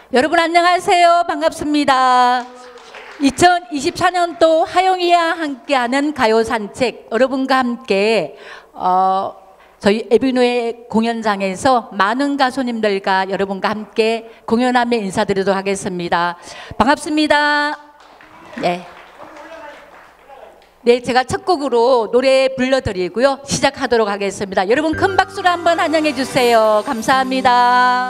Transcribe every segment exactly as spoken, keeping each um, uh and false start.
여러분 안녕하세요. 반갑습니다. 이천이십사 년도 하영이와 함께하는 가요산책, 여러분과 함께 어, 저희 에비뉴의 공연장에서 많은 가수님들과 여러분과 함께 공연하며 인사드리도록 하겠습니다. 반갑습니다. 네. 네, 제가 첫 곡으로 노래 불러드리고요. 시작하도록 하겠습니다. 여러분 큰 박수로 한번 환영해 주세요. 감사합니다.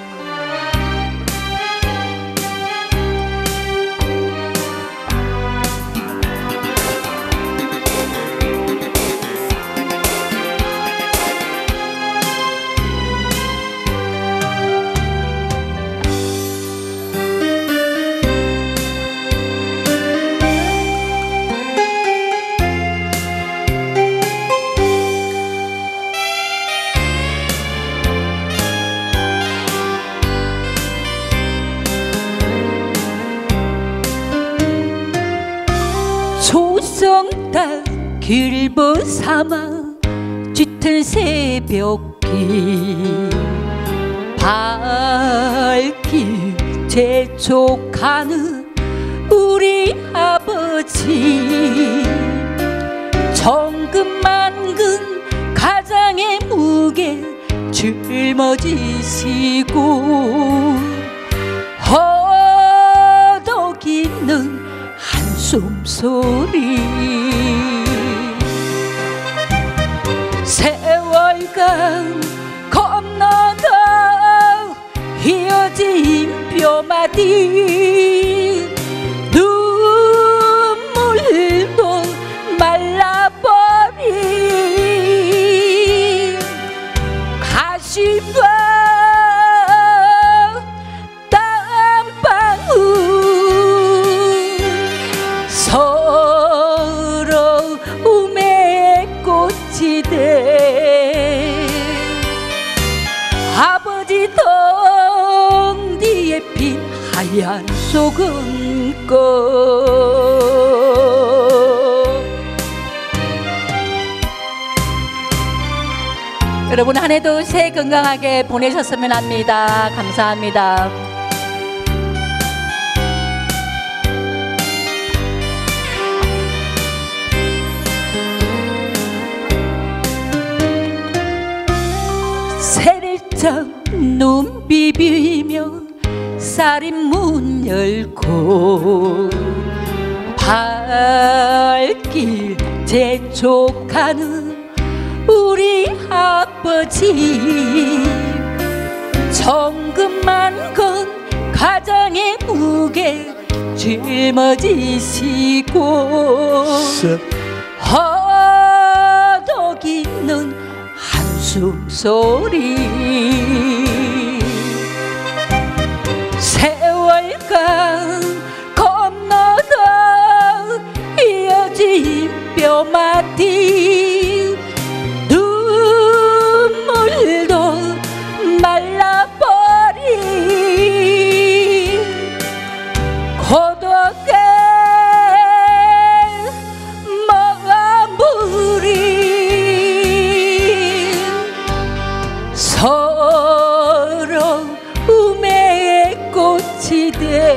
조성달 길벗삼아 짙은 새벽길 발길 재촉하는 우리 아버지 정금만근 가장의 무게 짊어지시고 허덕이는 숨소리 세월간 건너다 휘어진 뼈마디 눈물도 말라버린 가시밭 서러움의 꽃이네 아버지 덩 뒤에 핀 하얀 소금꽃 여러분 한 해도 새해 건강하게 보내셨으면 합니다. 감사합니다. 세례짝 눈 비비며 살인문 열고 발길 재촉하는 우리 아버지 정금만건 가장의 무게 짊어지시고 허덕이는 숨소리 세월간 건너다 이어진 뼈마디 눈물도 말라버린 고독의 서러움의 꽃이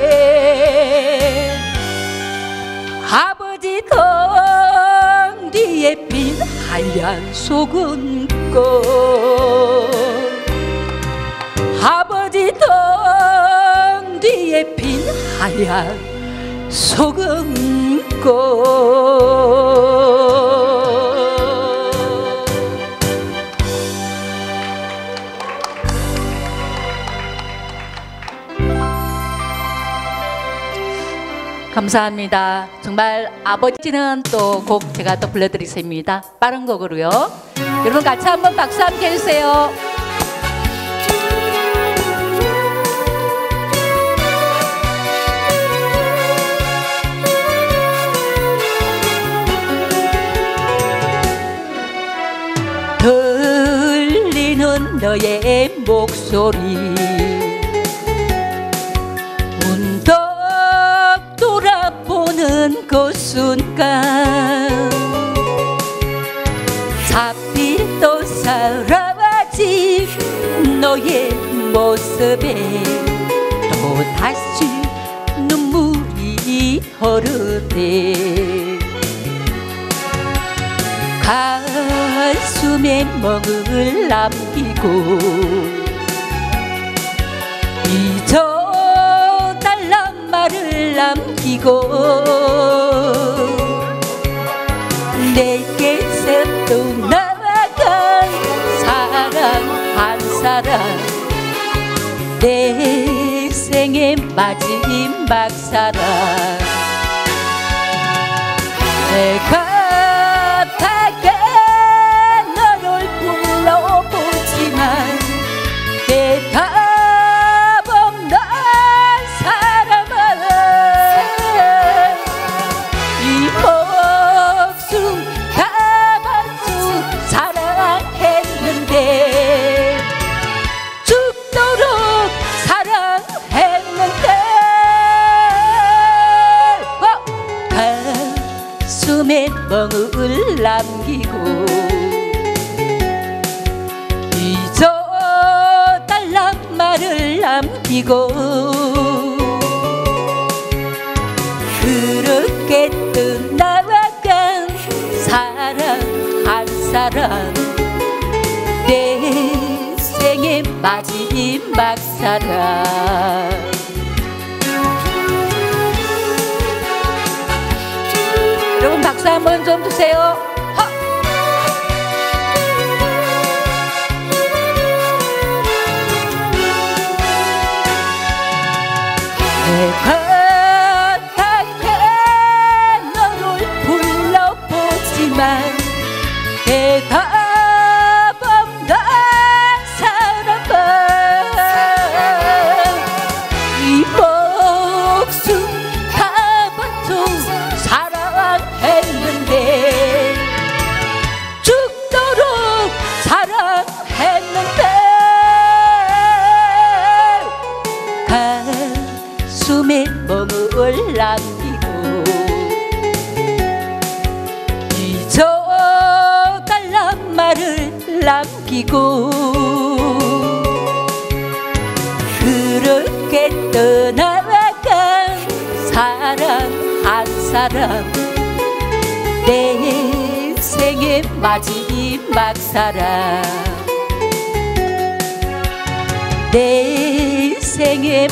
돼 아버지 덩 뒤에 핀 하얀 소금꽃 아버지 덩 뒤에 핀 하얀 소금꽃 감사합니다. 정말 아버지는 또 곡 제가 또 불러드리겠습니다. 빠른 곡으로요. 여러분 같이 한번 박수 함께 해주세요. 들리는 너의 목소리 돌아보는 그 순간 잡히 또 사라진 너의 모습에 또다시 눈물이 흐르네. 가슴에 멍을 남기고 잊어달란 말을 남기고 내게서 떠나간 사랑 한 사람 내 생의 마지막 사랑. 내가 밖에 너를 불러보지만 대답 없는 사람아 이 목숨 가만두 사랑했는데 죽도록 사랑했는데 가슴에 멍을 남기고 잊어달란 말을 남기고 그렇게 떠나간 사랑 한 사람 내 생의 마지막 사랑. 여러분 박수 한번 좀 주세요. 하! 내가 밖에 너를 불러보지만 대답 없는 사람아 이 목숨 가봐도 사랑했는데 죽도록 사랑했는데 가슴에 멍을 남기고 잊어달란 말을 남기고 그렇게 떠나간 사랑 한 사람 내 생의 마지막 사랑. 내 생의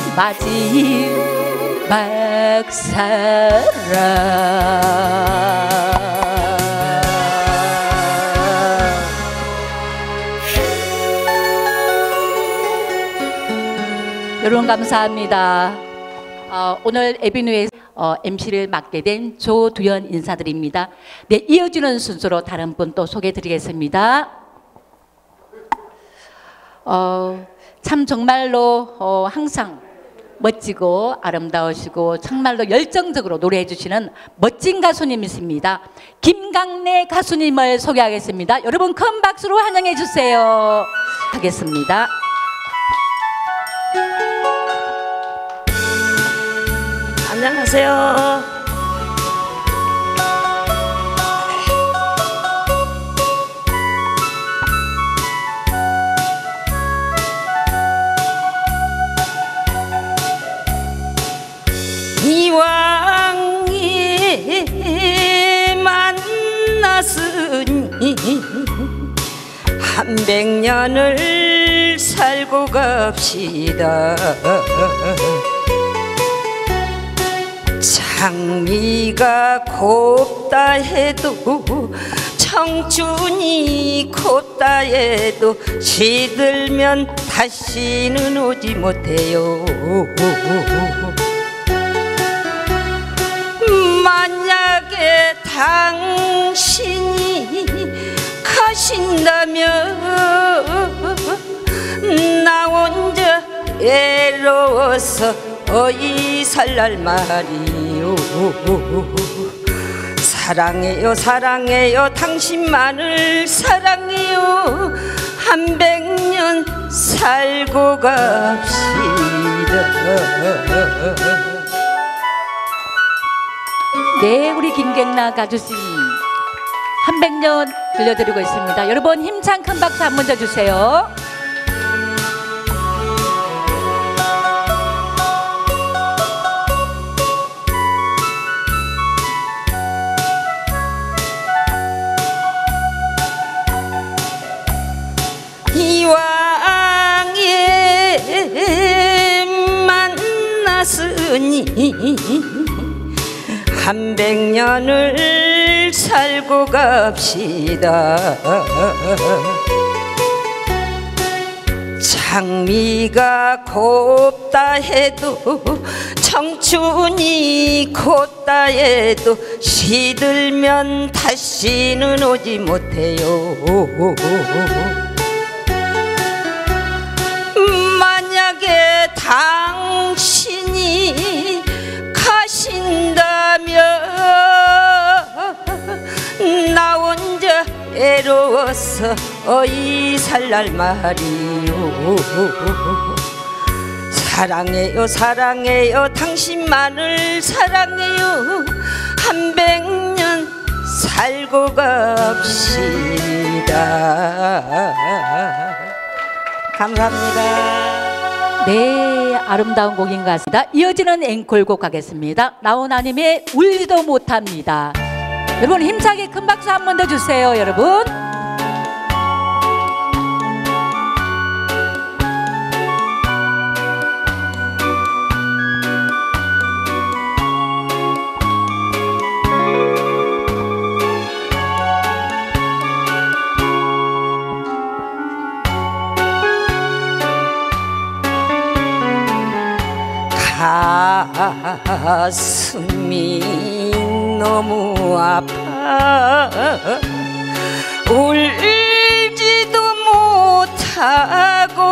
마지막 사랑. 여러분 감사합니다. 어, 오늘 에비뉴에서 어, 엠시를 맡게 된 조두현 인사드립니다. 네, 이어지는 순서로 다른 분 또 소개해드리겠습니다. 어, 참 정말로 어, 항상 멋지고 아름다우시고 정말로 열정적으로 노래해 주시는 멋진 가수님이십니다. 김강래 가수님을 소개하겠습니다. 여러분 큰 박수로 환영해 주세요. 하겠습니다. 안녕하세요. 이왕에 만났으니 한백 년을 살고 갑시다. 장미가 곱다 해도 청춘이 곱다 해도 시들면 다시는 오지 못해요. 만약에 당신이 가신다면 나 혼자 외로워서 어이 살날 말이요. 사랑해요 사랑해요 당신만을 사랑해요. 한백 년 살고 갑시다. 네, 우리 김갱나 가주신 한백 년 들려드리고 있습니다. 여러분 힘찬 큰 박수 한번 더 주세요. 이왕에 만났으니 한백 년을 살고 갑시다. 장미가 곱다 해도 청춘이 곧다 해도 시들면 다시는 오지 못해요. 만약에 당신이 가신다면 나 혼자 애로워서 어이 살날 말이요. 사랑해요 사랑해요 당신만을 사랑해요. 한백 년 살고 갑시다. 감사합니다. 네, 아름다운 곡인 것 같습니다. 이어지는 앵콜곡 가겠습니다. 나훈아님의 울지도 못합니다. 여러분 힘차게 큰 박수 한 번 더 주세요, 여러분. 가슴이 너무 아파 울지도 못하고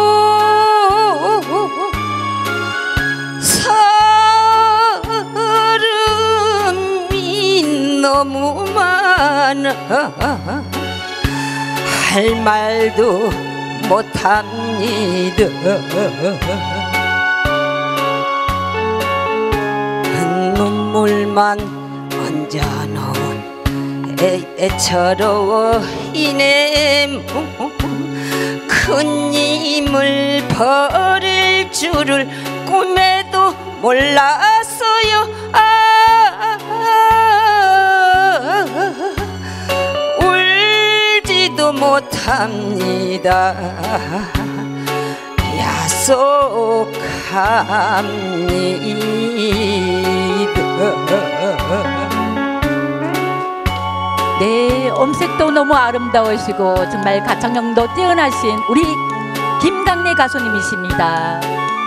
서름이 너무 많아 할 말도 못합니다. 눈물만 얹어놓은 애, 애처로워 이내 큰 힘을 버릴 줄을 꿈에도 몰랐어요. 아, 울지도 못합니다. 약속합니다. 네, 음색도 너무 아름다우시고 정말 가창력도 뛰어나신 우리 김강래 가수님이십니다.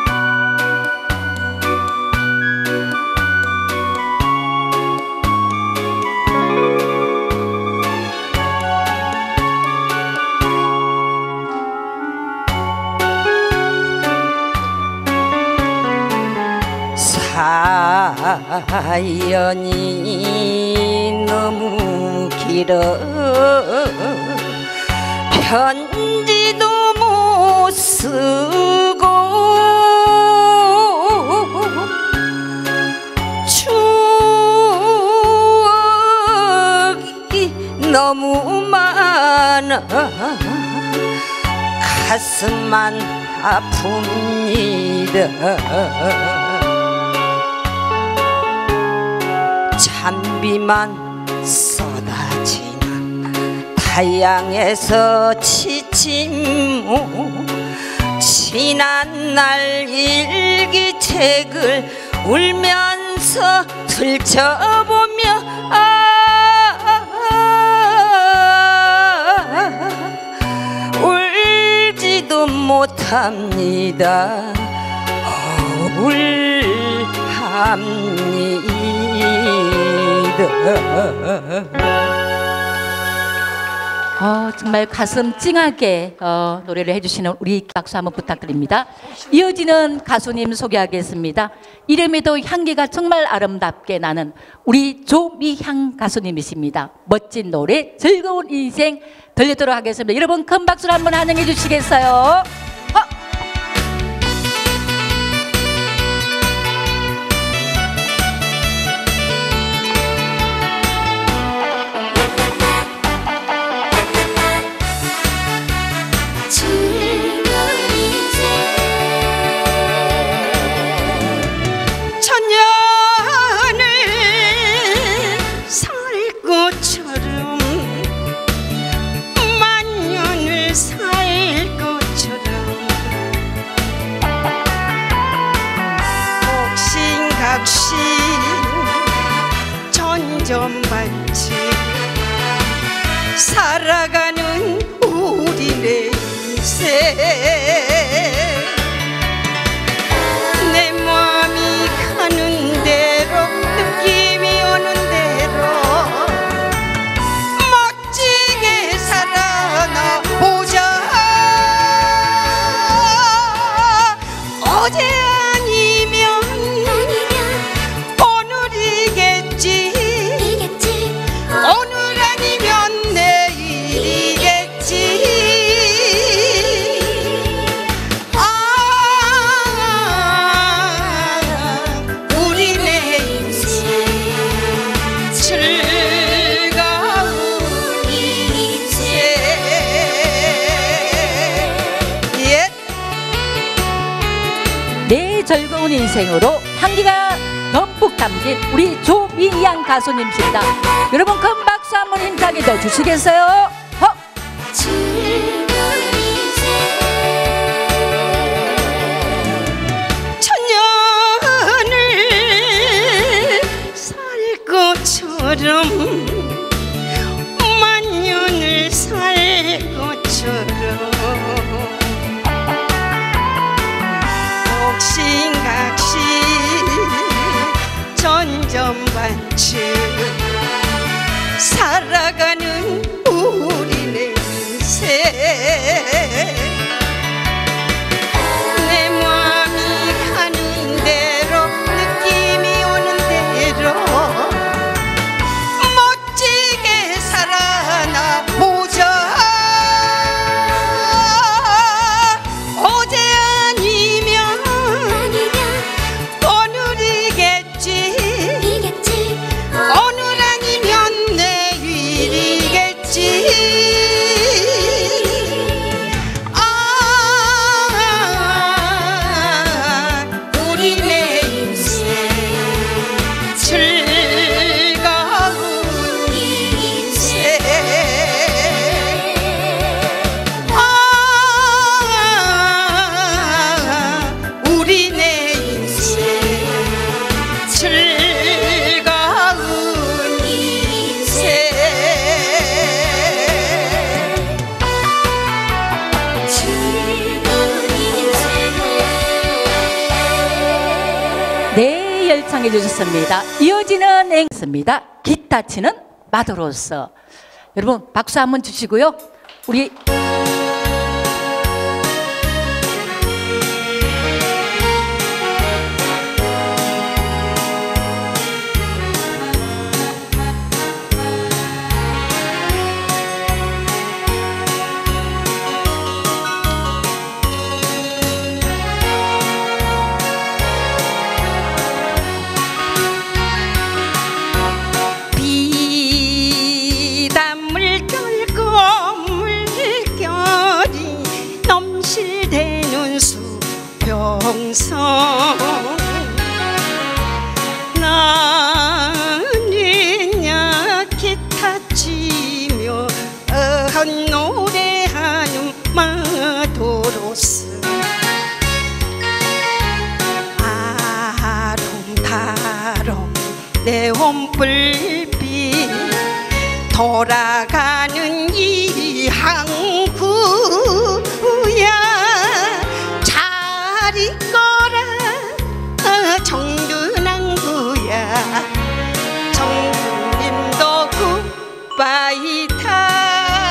사연이 너무 길어 편지도 못 쓰고 추억이 너무 많아 가슴만 아픕니다. 찬비만 쏟아지는 타양에서 지친 몸 지난 날 일기책을 울면서 들춰보며 아, 울지도 못합니다. 우울합니다. 어, 정말 가슴 찡하게 어, 노래를 해주시는 우리 박수 한번 부탁드립니다. 이어지는 가수님 소개하겠습니다. 이름에도 향기가 정말 아름답게 나는 우리 조미향 가수님이십니다. 멋진 노래 즐거운 인생 들리도록 하겠습니다. 여러분 큰 박수로 한번 환영해 주시겠어요? 어? 만년을 살 인생 내 마음이 가는 대로 느낌이 오는 대로 멋지게 살아나 보자 어제 아니면 오늘이겠지 오늘 아니면 내일이겠지 아 우리네 인생 즐거운 인생 예. 내 즐거운 인생으로 향기가 듬뿍 담긴 우리 조민양 가수님입니다. 여러분 큰 박수 한번 힘차게 더 주시겠어요? 어? 천년을 살 것처럼 만년을 살 것처럼 옥신각신 전전반측 살아가는 우리네 인생 내 마음이 가는 대로 느낌이 오는 대로 멋지게 살아나 보자 어제 아니면 오늘이겠지 오늘 아니면 내일이겠지 아 우리네 인생 즐거운 인생 아 우리네 인생 즐거운 인생 네, 열창해 주셨습니다. 이어지는 앵스입니다. 기타 치는 마도로서. 여러분 박수 한번 주시고요. 우리 비닷물 떨고 물결이 넘실대는 수평선 나는야 기타 치며 어한 노래하는 마도로스 아롱다롱 내 온불빛 돌아가는 이 항구야 잘 있거라 정준항구야 정준님도 굿바이타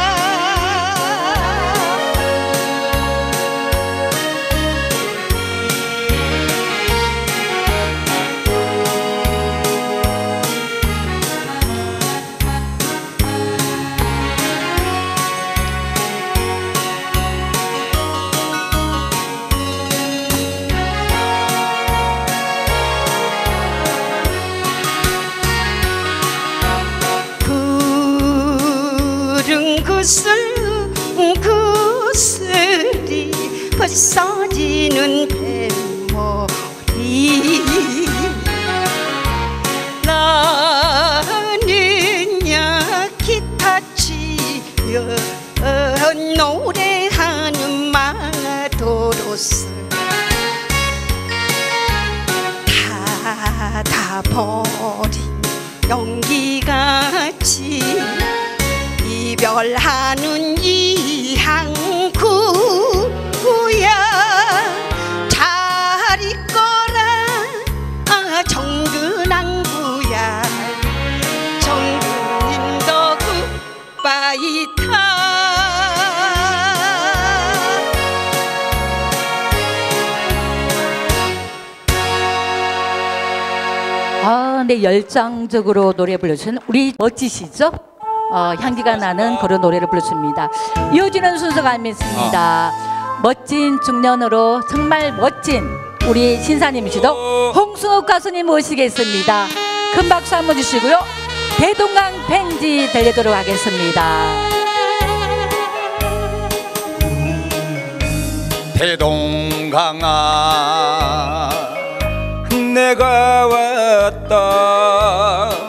구슬 구슬이 벗어지는 뱃머리 나는야 기타 치며 노래하는 마도로스 닫아버린 연기같이 이별하는 이 항구 가운데 열정적으로 노래 불러주신 우리 멋지시죠? 어, 향기가 나는 그런 노래를 불렀습니다. 이어지는 순서가 있습니다. 어. 멋진 중년으로 정말 멋진 우리 신사님이시도 홍승욱 가수님 모시겠습니다. 큰 박수 한번 주시고요. 대동강 팽지 들리도록 하겠습니다. 대동강아 내가 왔다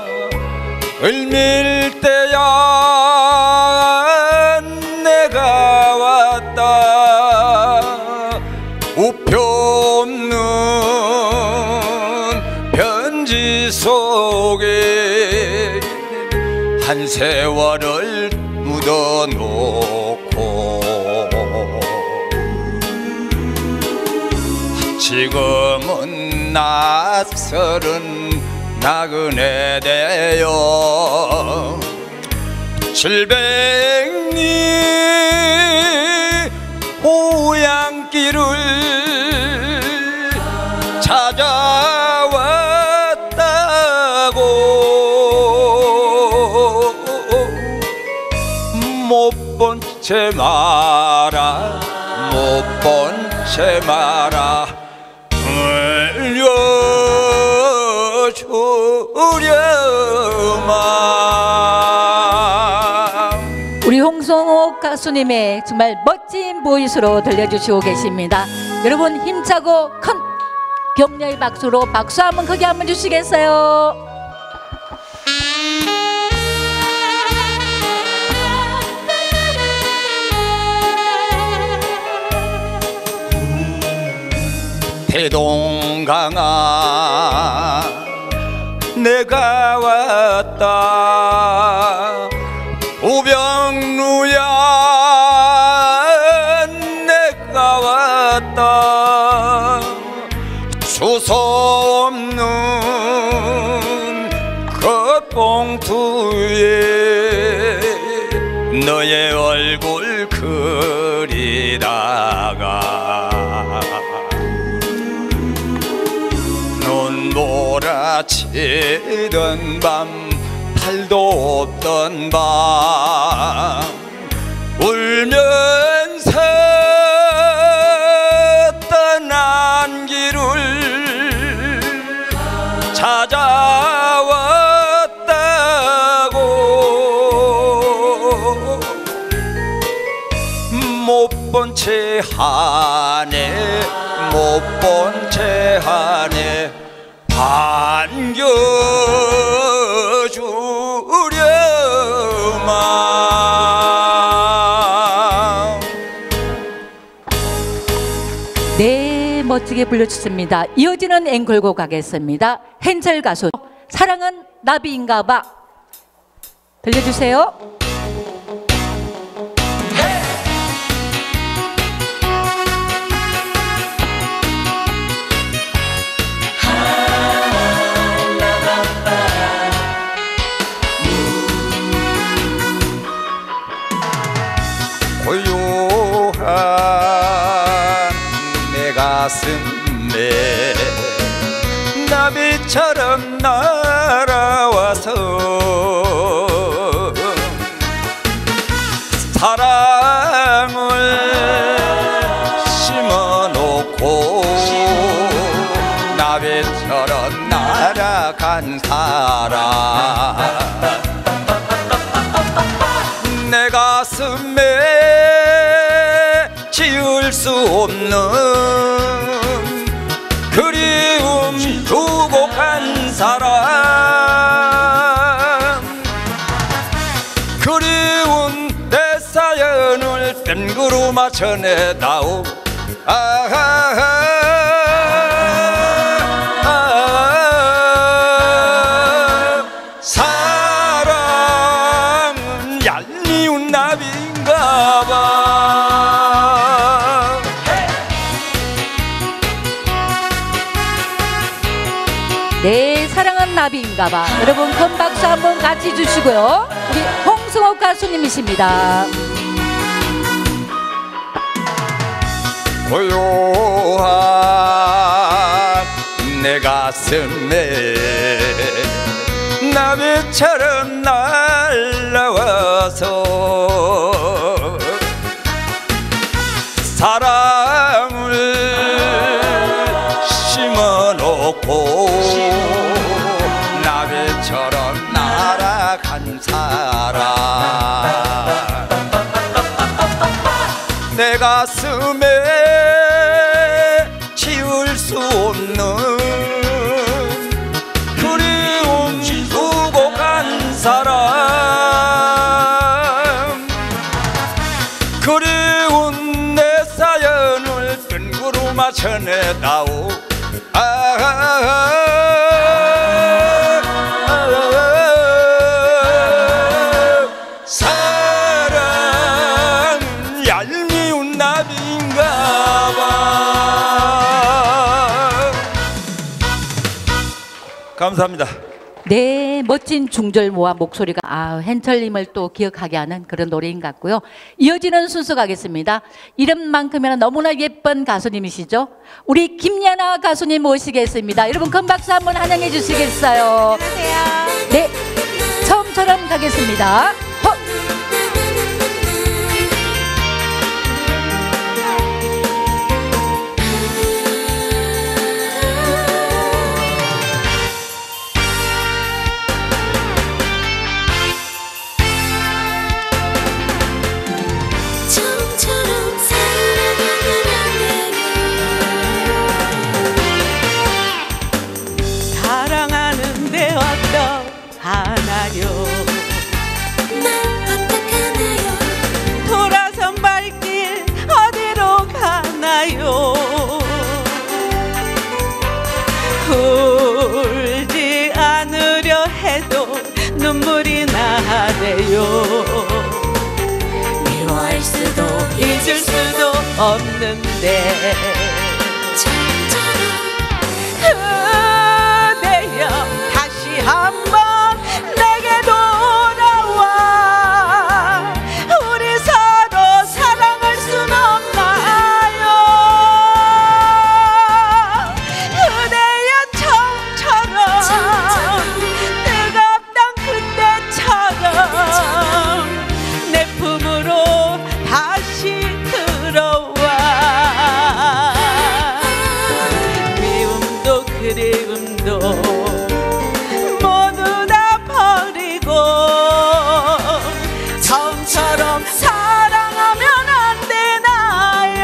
을밀대야 내가 왔다 우표 없는 편지 속에 한 세월을 묻어놓고 지금은 낯설은 나그네 되어 칠백리 고향길을 찾아왔다고 못 본 채 마라 못 본 채 마라 우리 홍성옥 가수님의 정말 멋진 보이스로 들려주시고 계십니다. 여러분 힘차고 큰 격려의 박수로 박수 한번 크게 한번 주시겠어요? 대동강아 내가 왔다 우병루야 내가 왔다 주소 없는 겉봉투에 너의 얼굴 그리다가 몰아치던 밤 팔도 없던 밤 울면서 떠난 길을 찾아왔다고 못 본 채 하네 못 본 채 하네 반겨주려마. 네, 멋지게 불러주셨습니다. 이어지는 앵콜곡 가겠습니다. 헨젤 가수 사랑은 나비인가봐 들려주세요. 고요한 내 가슴에 나비처럼 날아와서 사랑을 심어놓고 나비처럼 날아간 사람 내 가슴에 지울 수 없는 그리움 두고 간 사람 그리운 내 사연을 뜬구루마 전해다오 아하하 네, 사랑은 나비인가봐. 여러분 큰 박수 한번 같이 주시고요. 우리 홍승옥 가수님이십니다. 고요한 내 가슴에 나비처럼 날라와서 사랑을 심어놓고 나비처럼 날아간 사람 내 가슴에 지울 수 없는 그리움 두고 간 사람 그리운 내 사연을 뜬구루마 전해다오 아, 아, 아, 사랑 얄미운 나비인가봐. 감사합니다. 네, 멋진 중절모와 목소리가 아, hen철님을 또 기억하게 하는 그런 노래인 것 같고요. 이어지는 순서 가겠습니다. 이름만큼이나 너무나 예쁜 가수님이시죠. 우리 김예나 가수님 모시겠습니다. 여러분 큰 박수 한번 환영해 주시겠어요? 안녕하세요. 네, 처음처럼 가겠습니다. 허! 사랑하는데 어떡하나요? 돌아선 발길 어디로 가나요? 울지 않으려 해도 눈물이 나네요. 미워할 수도 잊을 수도 없는데 그대여 다시 한번 내게 돌아와 우리 서로 사랑할 순 없나요? 그대여 처음처럼 뜨겁던 그때처럼 내 품으로 다시 들어와 미움도 그리움도 모두 다 버리고 처음처럼 사랑하면 안 되나요?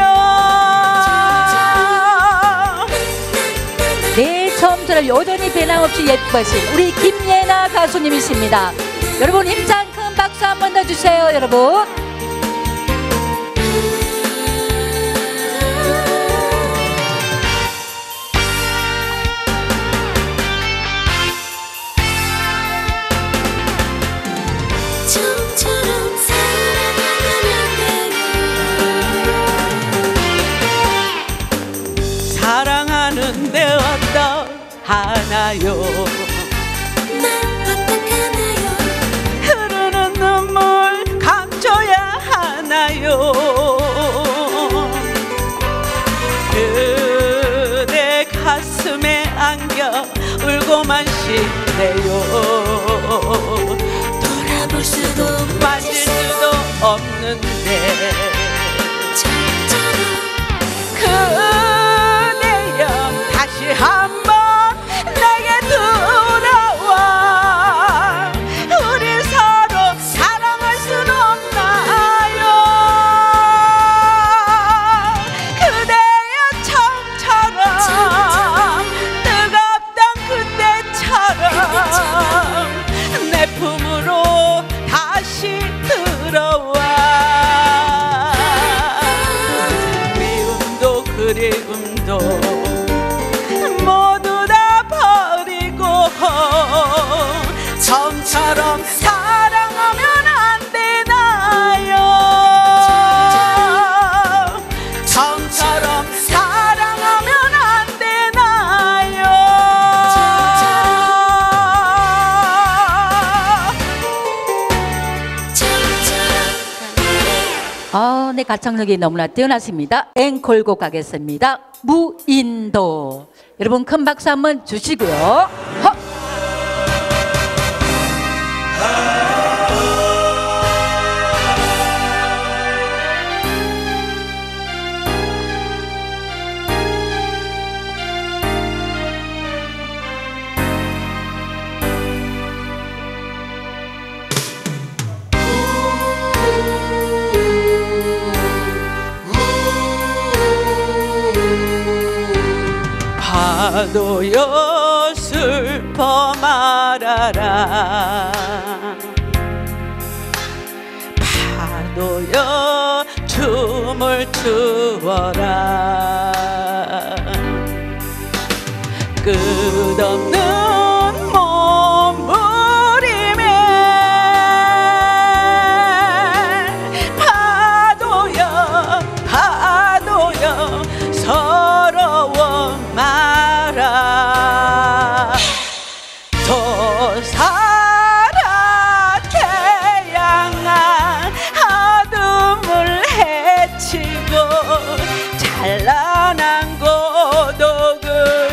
네, 처음처럼 여전히 변함없이 예쁘신 우리 김예나 가수님이십니다. 여러분 힘찬 큰 박수 한 번 더 주세요, 여러분. 처음처럼 사랑하는데 어떡하나요? 흐르는 눈물 감춰야 하나요? 그대 가슴에 안겨 울고만 싶네요. 돌아볼 수도 맞을 수도 없는데 그대여 다시 한번 내게 돌아와 우리 서로 사랑할 순 없나요? 그대여 처음처럼 뜨겁던 그때처럼 내 품으로 다시 들어와 미움도 그리움도 모두 다 버리고 처음처럼 사랑하면 안 되나요? 처음처럼 사랑하면 안 되나요? 아, 네, 가창력이 너무나 뛰어나십니다. 앵콜곡 가겠습니다. 무인도. 여러분 큰 박수 한번 주시고요. 허! 파도여 슬퍼 말아라 파도여 춤을 추어라 끝없는 몸부림에 파도여 파도여 서러워 마라 솟아라 태양아 어둠을 헤치고 찬란한 고독을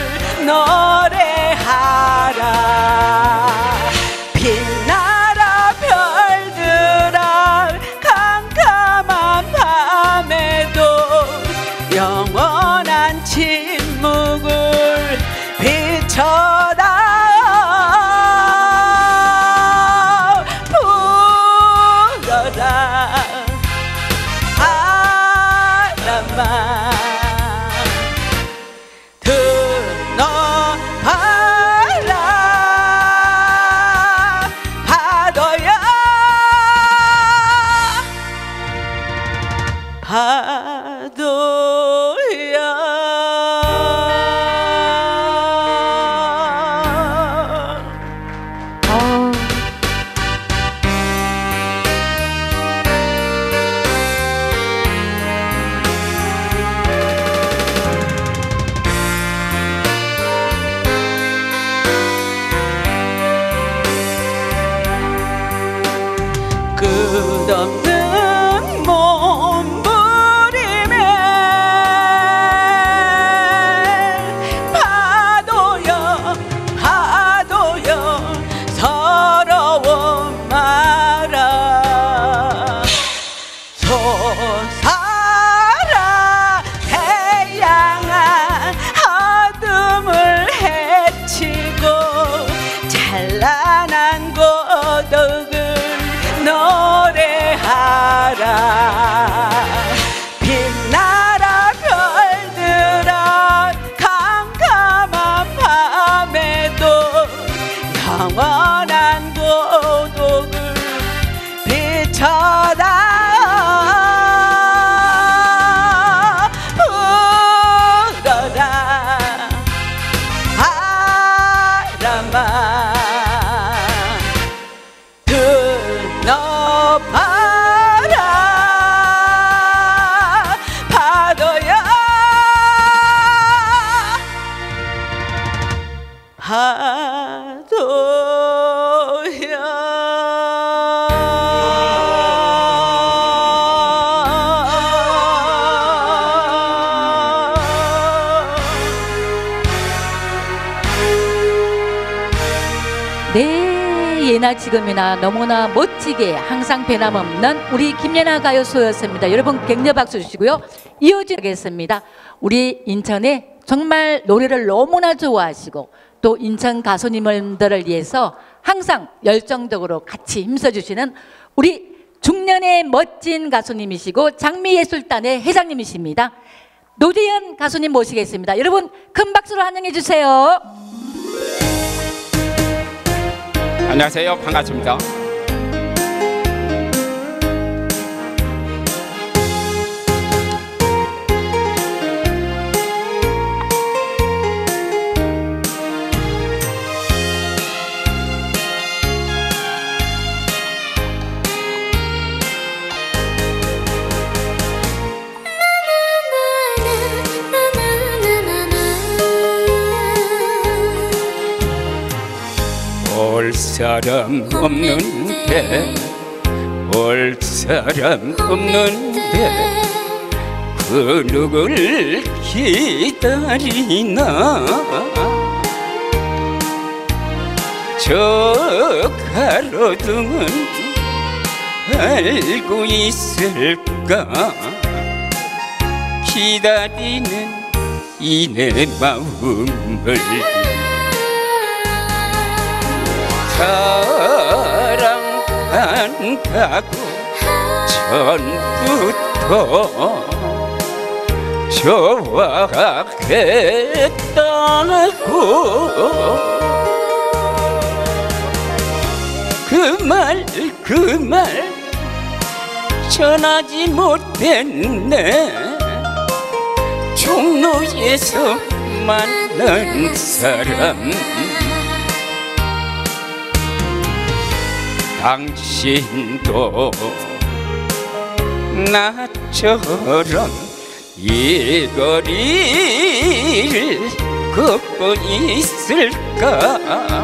노래하라 빛나라 별들아 캄캄한 밤에도 영원한 침묵을 비춰라 불어라 바람아 드러봐라 파도야 파도야 끝없는 몸부림에 파도여 파도여 서러워 마라 솟아라 태양아 어둠을 헤치고 찬란한 고독을 노래하라 빛나라 별들아 캄캄한 밤에도 영원한 고독을 비춰라 불어라 바람아 들어봐라 파도야 네, 예나 지금이나 너무나 멋지게 항상 변함없는 우리 김연아 가요소였습니다. 여러분 격려 박수 주시고요. 이어지겠습니다. 우리 인천에 정말 노래를 너무나 좋아하시고 또 인천 가수님들을 위해서 항상 열정적으로 같이 힘써주시는 우리 중년의 멋진 가수님이시고 장미예술단의 회장님이십니다. 노재현 가수님 모시겠습니다. 여러분 큰 박수로 환영해 주세요. 안녕하세요. 반갑습니다. 올 사람 없는데 올 사람 없는데 그 누굴 기다리나 저 가로등은 알고 있을까 기다리는 이 내 마음을 사랑 안 가고 전부터 좋아했다고 그 말 그 말 전하지 못했네. 종로에서 만난 사람 당신도 나처럼 이 거리를 걷고 있을까.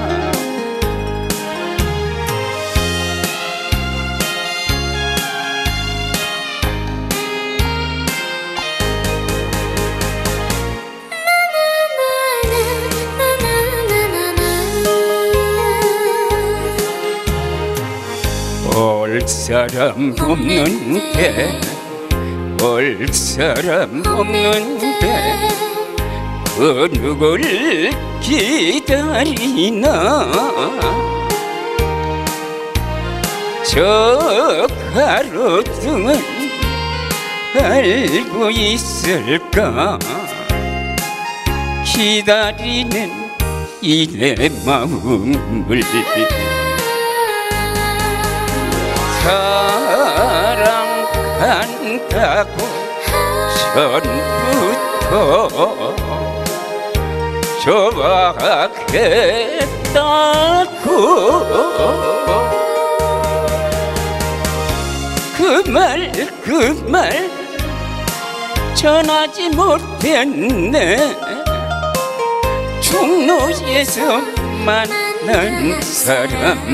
올 사람 없는데 올 사람 없는데 그 누구를 기다리나. 저 가로등은 알고 있을까. 기다리는 이 내 마음을 사랑한다고 전부터 좋아했다고 그 말 그 말 전하지 못했네. 종로에서 만난 사람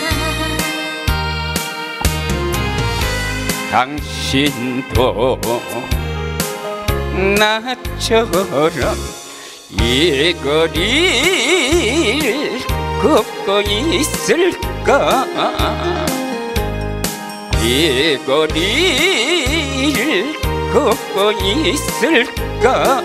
당신도 나처럼 이 거리를 걷고 있을까. 이 거리를 걷고 있을까.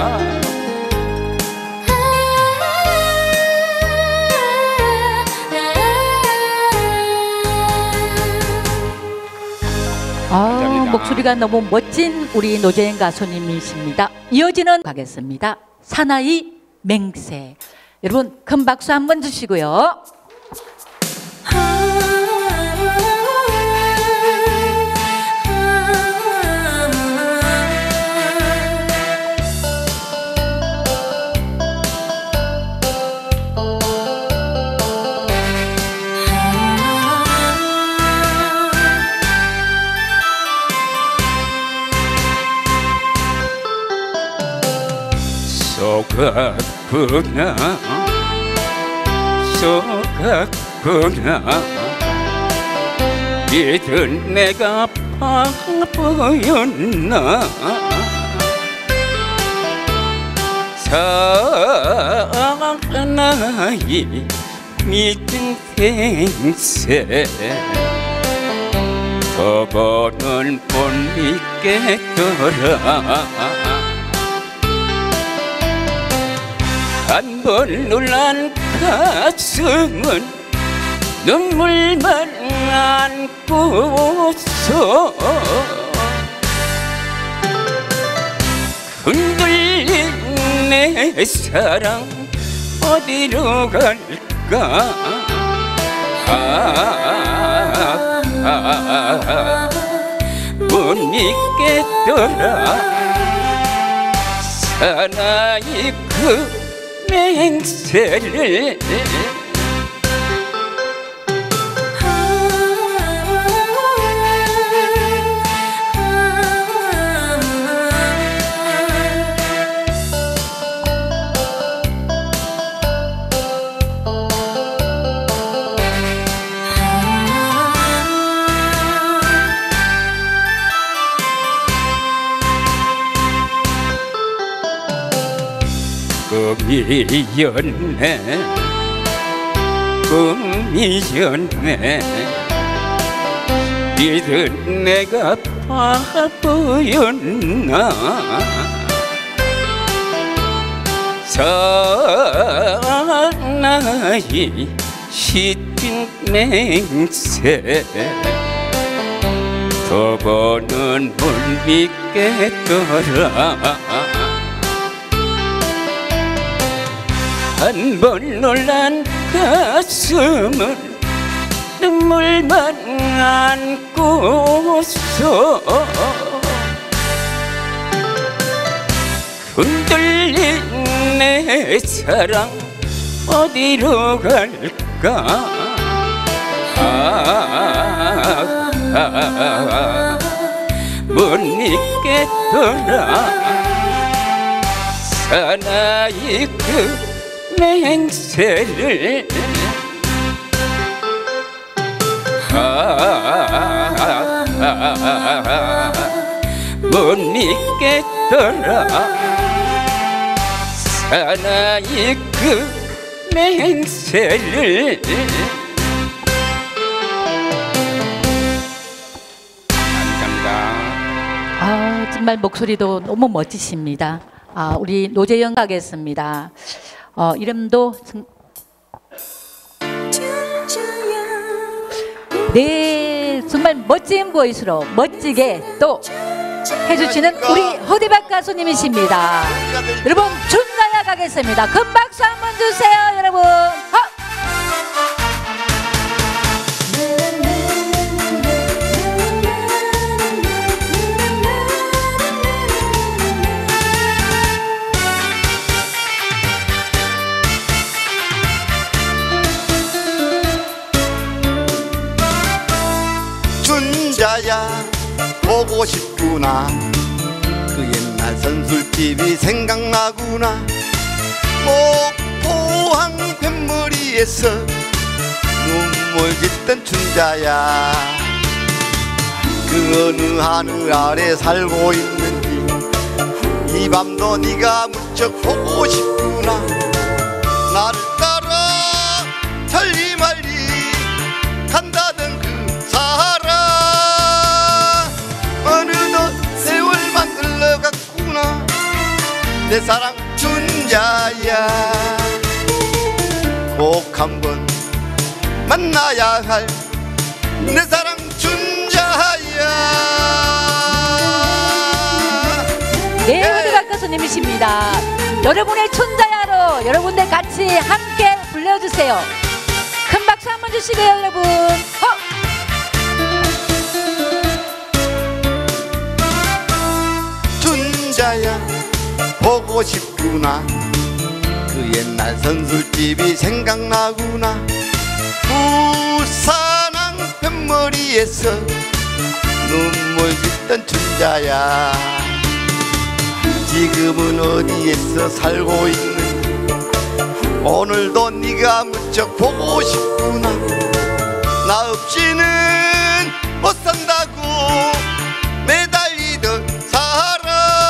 아, 목소리가 너무 멋진 우리 노재현 가수님이십니다. 이어지는 가겠습니다. 사나이 맹세. 여러분 큰 박수 한번 주시고요. 속았구나 속았구나 이들 내가 바보였나. 사나이 믿은 생세 저거는 못 믿겠더라. 한 번 놀란 가슴은 눈물만 안고서 흔들린 내 사랑 어디로 갈까. 아, 아, 아, 못 믿겠더라. 사나이 그 맹세를 꿈이었네 꿈이었네 이들 내가 바보였나. 사나이 시킨 맹세 두 번은 못 믿겠더라. 깨더라 한 번 놀란 가슴은 눈물만 안고서 흔들린 내 사랑 어디로 갈까 아, 아, 아, 못 잊겠더라 사나이 그 맹세를 아, 아, 아, 못 잊겠더라 사나이 그 맹세를 감사합니다. 아, 정말 목소리도 너무 멋지십니다. 아, 우리 노재영 가겠습니다. 어, 이름도 정... 네, 정말 멋진 보이스로 멋지게 또 해주시는 우리 허대박 가수님이십니다. 여러분 춘자야 가겠습니다. 큰 박수 한번 주세요, 여러분. 어! 춘자야 보고 싶구나 그 옛날 선술집이 생각나구나 목포항 뱃머리에서 눈물 짓던 춘자야 그 어느 하늘 아래 살고 있는지 이 밤도 네가 무척 보고 싶구나 나를 따라 천리말리 간다던 그 사람 어느덧 세월만 흘러갔구나 내 사랑 춘자야 꼭 한번 만나야 할 내 사랑 춘자야. 네, 허대박 가수님이십니다. 여러분의 춘자야로 여러분들 같이 함께 불러주세요. 큰 박수 한번 주시고요, 여러분. 어! 춘자야 보고 싶구나 그 옛날 선술집이 생각나구나 부산항 뱃머리에서 눈물 짓던 춘자야 지금은 어디에서 살고 있는지 오늘도 네가 무척 보고 싶구나 나 없이는 못 산다고 매달리던 사랑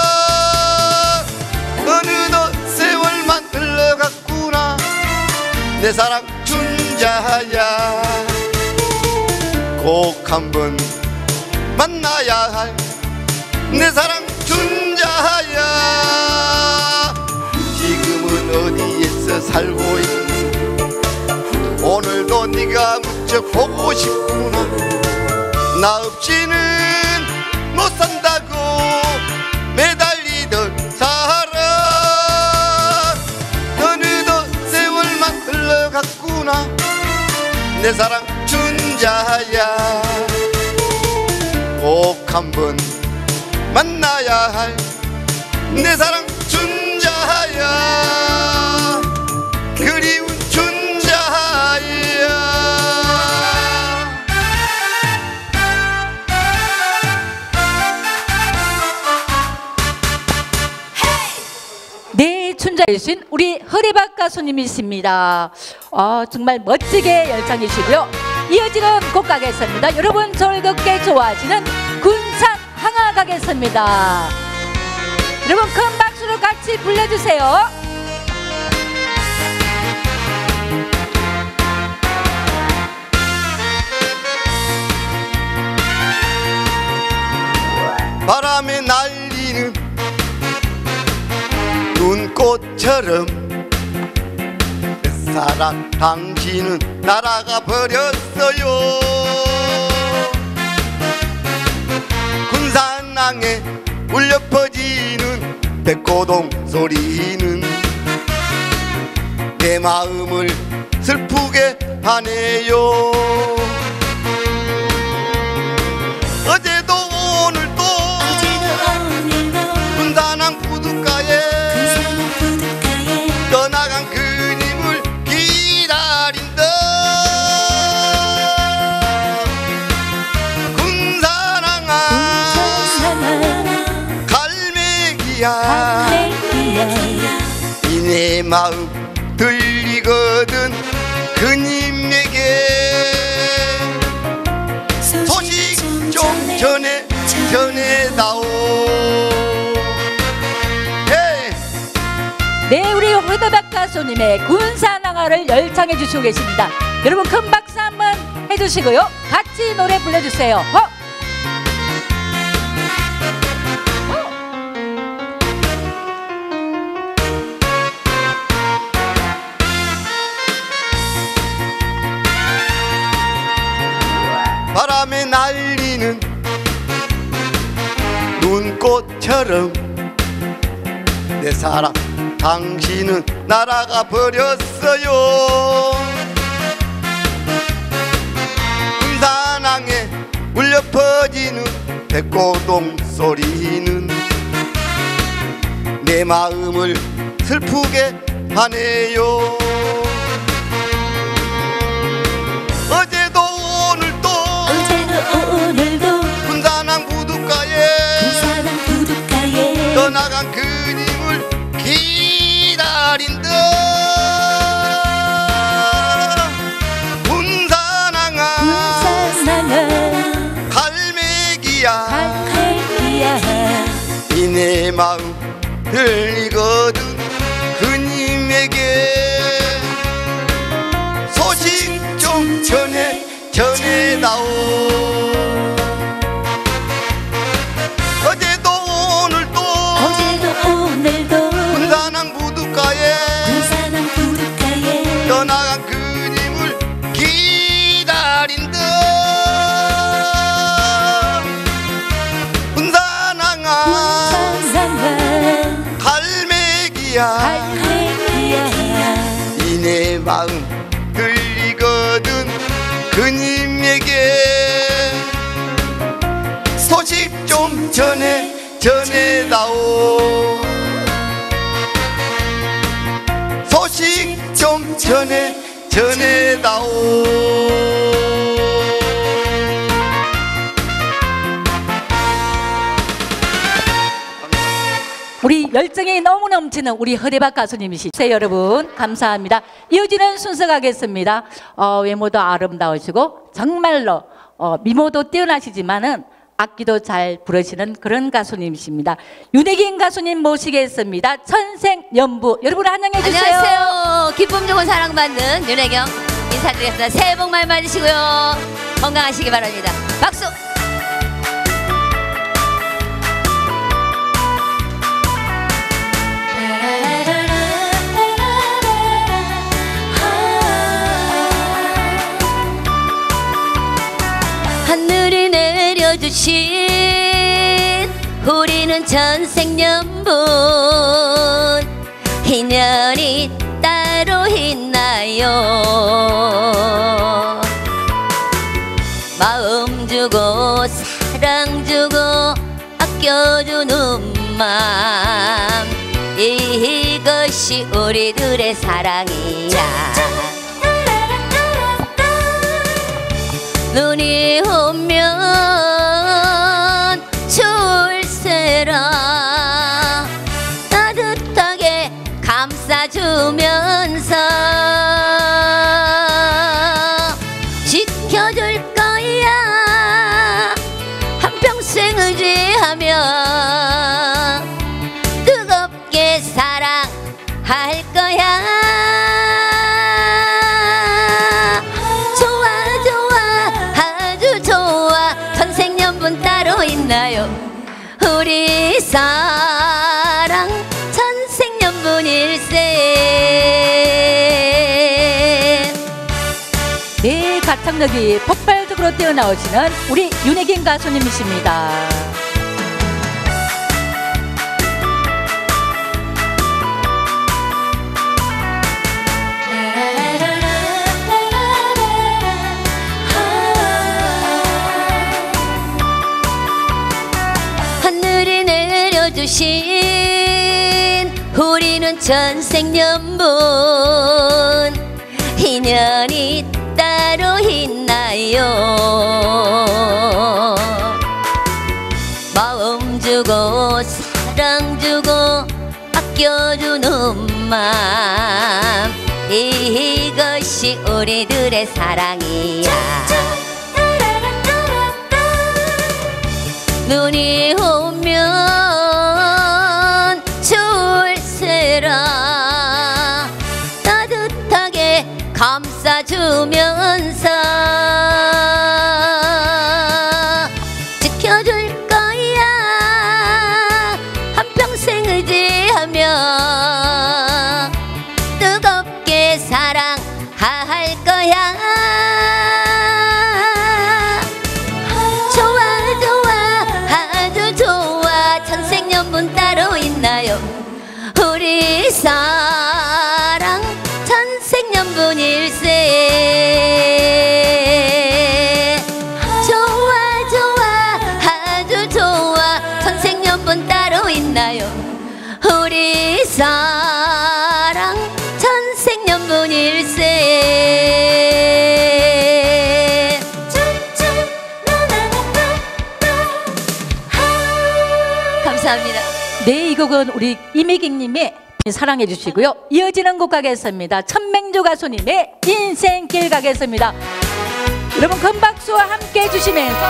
어느덧 세월만 흘러갔구나 내 사랑 춘자야 꼭 한번 만나야 할 내 사랑 춘자야 지금은 어디에서 살고 있니 오늘도 네가 무척 보고 싶구나 나 없이는 못 산다고 매달리던 사랑 어느덧 세월만 흘러갔구나 내 사랑 춘자야 꼭 한번 만나야 할 내 사랑 춘자야 그리운 춘자야. 네, 춘자이신 우리 허대박 가수님이십니다. 아, 정말 멋지게 열창이시고요. 이어지는 곡 가겠습니다. 여러분 즐겁게 좋아하시는 군산 항아 가겠습니다. 여러분 큰 박수로 같이 불러주세요. 바람에 날리는 눈꽃처럼 사랑 당신은 날아가 버렸어요 군산항에 울려 퍼지는 백고동 소리는 내 마음을 슬프게 하네요. 어제도 오늘도 군산항 부둣가에 떠나간 그님을 기다린다. 군산항아 갈매기야 이 내 마음 들리거든 그님에게 소식 좀 전해 전해다오. 예. 네, 우리 회다박 가수님의 군산항아를 열창해 주시고 계십니다. 여러분 큰 박수 한번 해주시고요. 같이 노래 불러주세요. 어? 바람에 날리는 눈꽃처럼 내 사랑 당신은 날아가 버렸어요. 군산항에 울려 퍼지는 백고동 소리는 내 마음을 슬프게 하네요. 어제도 오늘도 오늘도 군산항 부둣가에 군산항 부둣가에 떠나간 그님을 기다린다. 군산항아 군산항아 갈매기야 갈매기야 이 내 마음 들리거든 그님에게 소식 좀 전해 전해다오. 어제도 오늘도 어제도 오늘도 군산항 부둣가에 군산항 부둣가에 떠나간 그님을 기다린다. 군산항아 군산항아 갈매기야 갈매기야 이 내 마음 들리거든 그님에게 소식 좀 전해 전해다오. 소식 좀 전해 전해다오. 우리 열정이 너무 넘치는 우리 허대박 가수님이시죠. 여러분 감사합니다. 이어지는 순서 가겠습니다. 어, 외모도 아름다우시고 정말로 어, 미모도 뛰어나시지만은 악기도 잘 부르시는 그런 가수님이십니다. 윤혜긴 가수님 모시겠습니다. 천생연부 여러분 환영해 주세요. 안녕하세요. 기쁨 좋은 사랑받는 윤혜경 인사드리겠습니다. 새해 복 많이 받으시고요. 건강하시기 바랍니다. 박수. 하늘이 내려주신 우리는 천생연분 인연이 따로 있나요. 마음 주고 사랑 주고 아껴주는 맘 이것이 우리들의 사랑이야. 눈이 오면 추울세라 따뜻하게 감싸주면서 지켜줄 거야. 한평생 의지하며 뜨겁게 사랑할 거야. 따로 있나요. 우리 사랑 천생연분일세. 네, 가창력이 폭발적으로 뛰어나오시는 우리 윤혜긴 가수님이십니다. 대신 우리는 전생연분 인연이 따로 있나요? 마음 주고 사랑 주고 아껴주는 맘 이것이 우리들의 사랑이야. 눈이 오면 추울세라 따뜻하게 감싸주면서 지켜줄 거야. 한평생 의지하며 뜨겁게 사랑할 거야. 좋아 좋아 아주 좋아 천생연분 따로 있나요? 우리 사랑 천생연분일세. 좋아 좋아 아주 좋아 천생연분 따로 있나요? 우리 사랑 천생연분일세. 감사합니다. 네, 이 곡은 우리 이미경님의 사랑해 주시고요. 이어지는 곡 가겠습니다. 천맹조 가수님의 인생길 가겠습니다. 여러분 큰 박수와 함께 해주시면서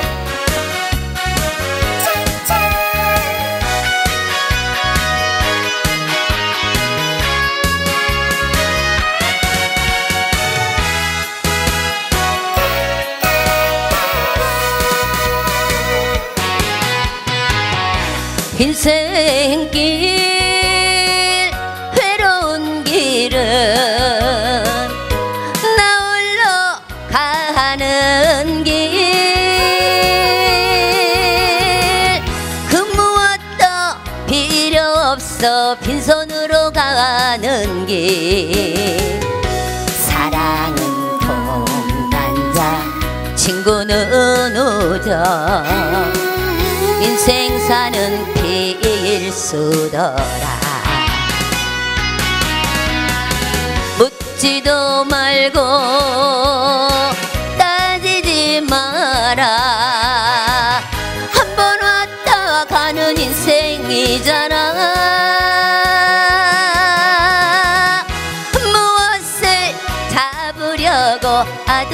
인생길 외로운 길은 나 홀로 가는 길 그 무엇도 필요 없어 빈손으로 가는 길 사랑은 동반자 친구는 우정 인생 사는 필수더라. 묻지도 말고 따지지 마라. 한 번 왔다 가는 인생이잖아. 무엇을 잡으려고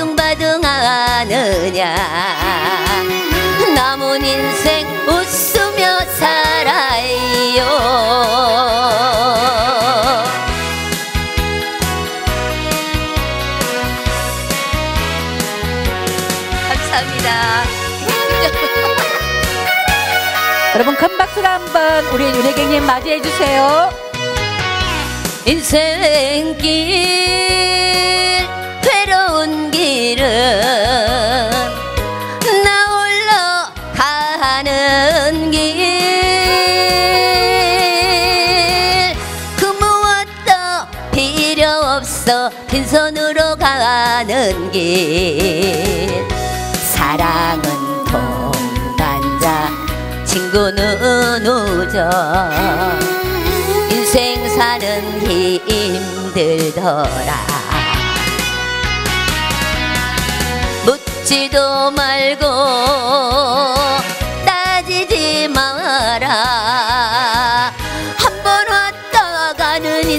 아둥바둥하느냐. 남은 인생 웃으며 살아요. 감사합니다. 여러분 큰 박수로 한번 우리 윤혜경님 맞이해 주세요. 인생길 외로운 길은 가는 길 그 무엇도 필요 없어 빈손으로 가는 길 사랑은 동반자 친구는 우정 인생 사는 힘들더라. 묻지도 말고 따지지 마라. 한 번 왔다 가는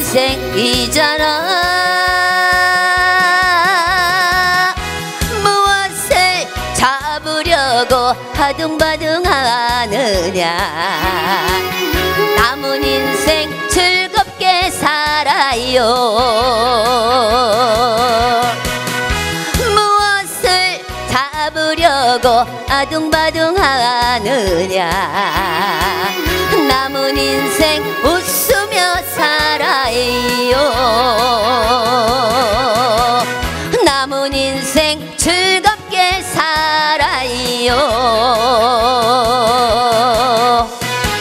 인생이잖아. 무엇을 잡으려고 하둥바둥하느냐. 남은 인생 즐겁게 살아요. 무엇을 잡으려고 아둥바둥하느냐. 남은 인생 웃으며 살아요. 남은 인생 즐겁게 살아요.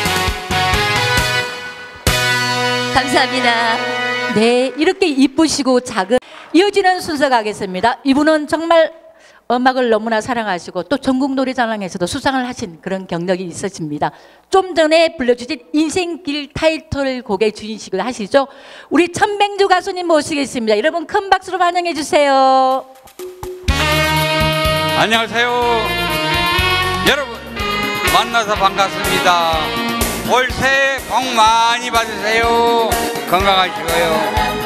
감사합니다. 네, 이렇게 이쁘시고 작은 이어지는 순서 가겠습니다. 이분은 정말 음악을 너무나 사랑하시고 또 전국 노래자랑에서도 수상을 하신 그런 경력이 있으십니다. 좀 전에 불러주신 인생길 타이틀곡의 주인식을 하시죠. 우리 천맹주 가수님 모시겠습니다. 여러분 큰 박수로 환영해 주세요. 안녕하세요. 여러분 만나서 반갑습니다. 올 새해 복 많이 받으세요. 건강하시고요.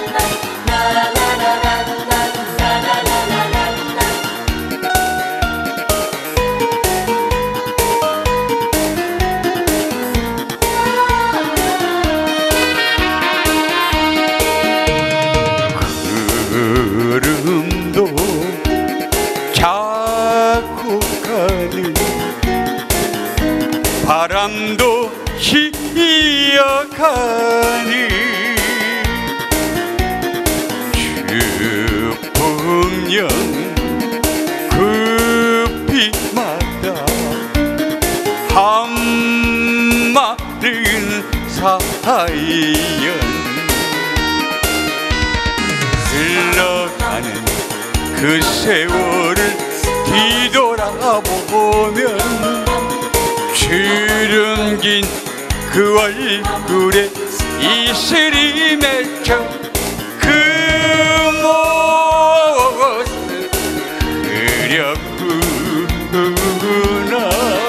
구름도 자꾸 가는 바람도 쉬어가는 추풍령 급히마다 한마른 사연 흘러가는 그 세월을 뒤돌아보면 주름긴 그 얼굴에 이슬이 맺혀 그 모습 그렸구나.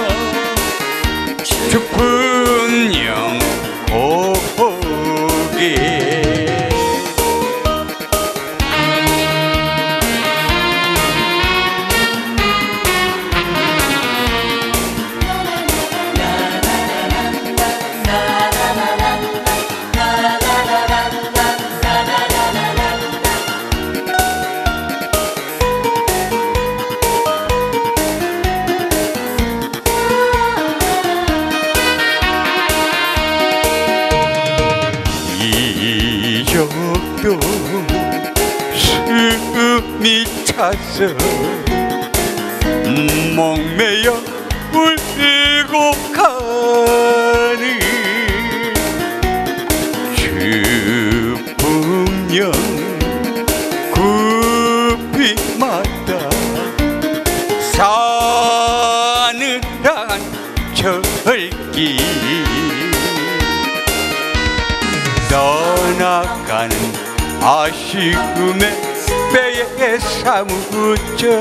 추풍령 고개 이적도 숨이 차서 목매여 울고 가는 추풍령 급히마다 사느란 철길 떠나가는 아쉬움에 배에 사무쳐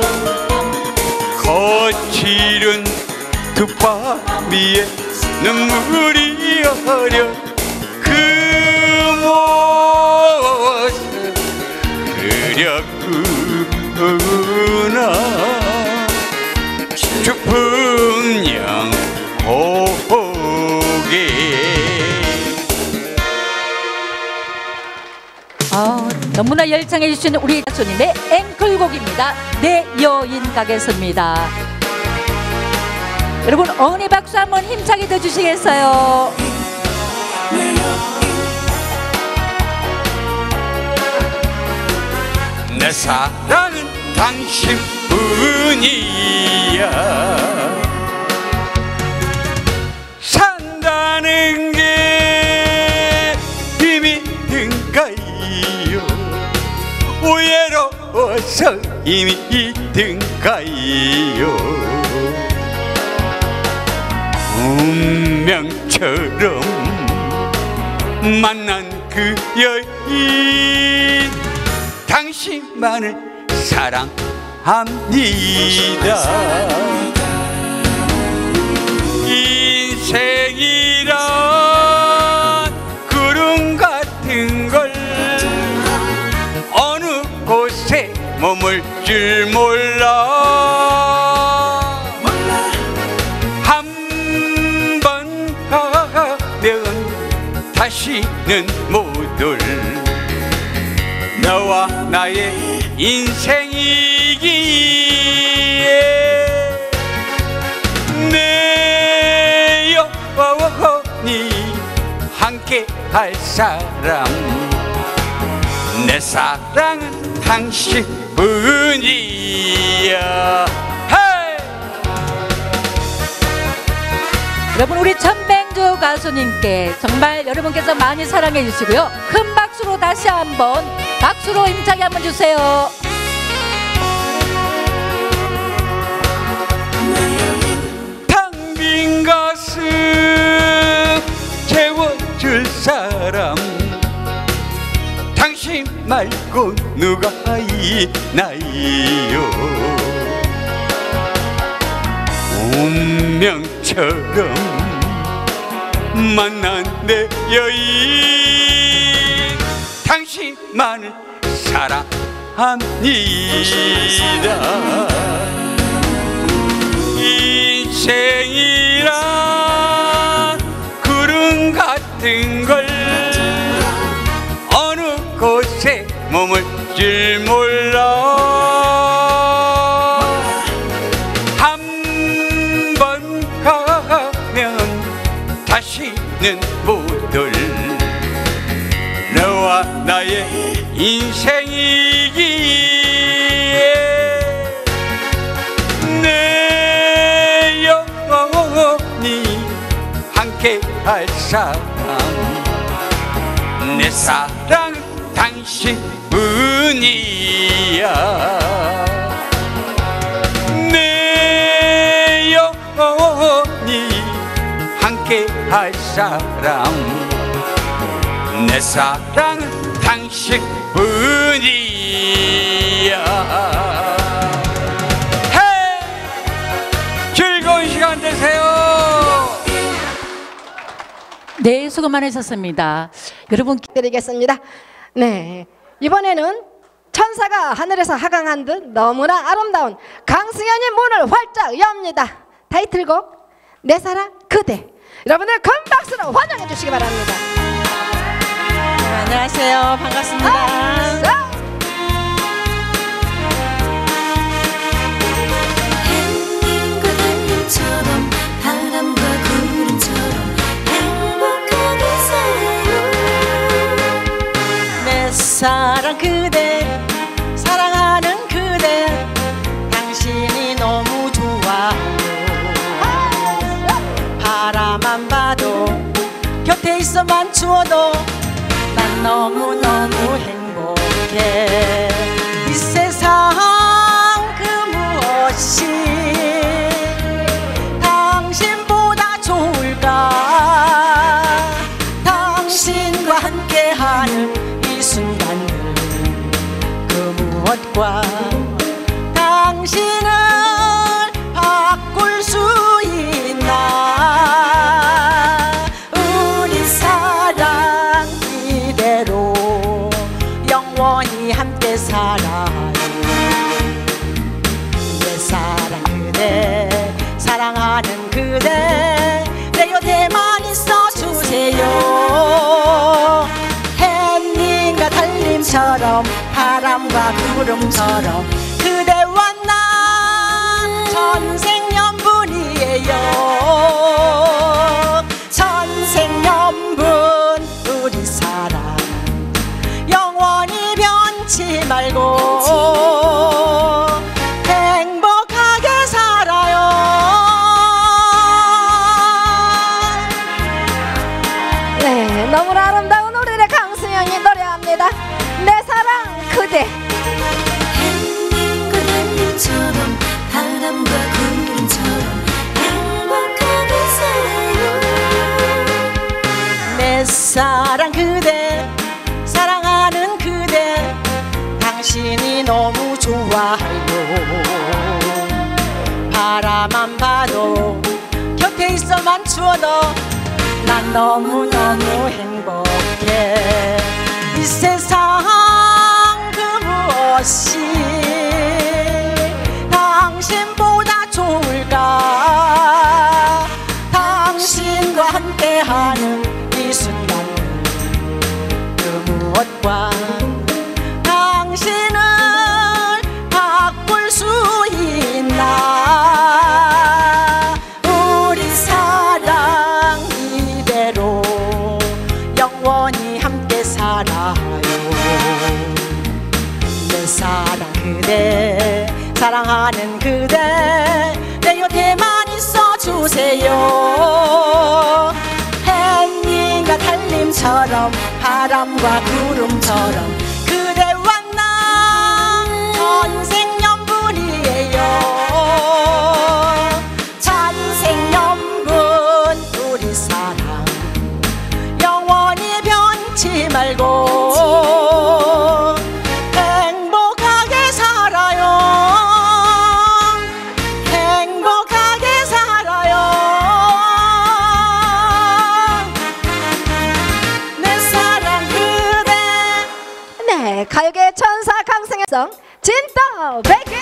거칠은 그 밤 위에 눈물이 어려 그 모습 그렸구나. 추풍령 고개 아, 너무나 열창해 주시는 우리 가수님의 앵콜곡입니다. 내 여인 가겠습니다. 여러분 어머니 박수 한번 힘차게 쳐주시겠어요? 내 사랑은 당신뿐이야. 산다는 게 힘이 든가요? 외로워서 힘이 든가요? 운명처럼 만난 그 여인 당신만을 사랑합니다. 인생이란 구름 같은 걸 어느 곳에 머물 줄 몰라. 한번 가면 다시는 못 올 너와 나의 인생이기에 내 영원히 함께 할 사람 내 사랑은 당신뿐이야. hey! 여러분 우리 천맹주 가수님께 정말 여러분께서 많이 사랑해 주시고요. 큰 박수로 다시 한번 박수로 힘차게 한번 주세요. 빈 가슴 채워줄 사람 당신 말고 누가 있나요? 운명처럼 만난 내 여인 당신만을 사랑합니다. 인생이란 구름 같은 걸 어느 곳에 머물 줄 몰라. 한 번 가면 다시는 못 올 너와 나의 인생이기에 내 영원히 함께 할 사람 내 사랑은 당신뿐이야. 내 영원히 함께 할 사람 내 사랑은 당신뿐이야. 헤이! 즐거운 시간 되세요. 네, 수고 많으셨습니다. 여러분 드리겠습니다. 네, 이번에는 천사가 하늘에서 하강한 듯 너무나 아름다운 강승연이 문을 활짝 엽니다. 타이틀곡 내 사랑 그대. 여러분들 큰 박수로 환영해 주시기 바랍니다. 안녕하세요. 반갑습니다. 아, 햇님과 달님처럼 바람과 구름처럼 행복하게 살아요. 내 사랑 그대 사랑하는 그대 당신이 너무 좋아요. 바라만 봐도 곁에 있어만 주어도 난 너무너무 행복해. 이 세상 그 무엇이 당신보다 좋을까. 당신과 함께하는 이 순간들 그 무엇과 당신을 바꿀 수 있나. 우리 사랑 이대로 영원히 함께 살아요. 내 사랑 그대 사랑하는 그대 내 곁에만 있어주세요. 햇님과 달님처럼 바람과 구름처럼 그대와 나 천생연분이에요. 천생연분 우리 사랑 영원히 변치 말고 행복하게 살아요. 네, 너무나 아름다운 우리의 강승연이 노래합니다. 내 사랑 그대. 햇님과 달님처럼 바람과 구름처럼 행복하게 살아요. 내 사랑 그대 사랑하는 그대 당신이 너무 좋아요. 바라만 봐도 곁에 있어만 주어도 난 너무너무 행복해. 이 세상 그 무엇이 당신보다 좋을까. 당신과 함께하는 이 순간 그 무엇과 당신을 바꿀 수 있나. 우리 사랑 이대로 영원히 함께 살아요. 내 사랑 그대 사랑하는 그대 내 곁에만 있어주세요. 햇님과 달님처럼 바람과 구름처럼 그대와 나 천생연분이에요. 천생연분 울지 말고 행복하게 살아요. 행복하게 살아요. 내 사랑 그대. 네, 가요계 천사 강승혜성 진또 백희.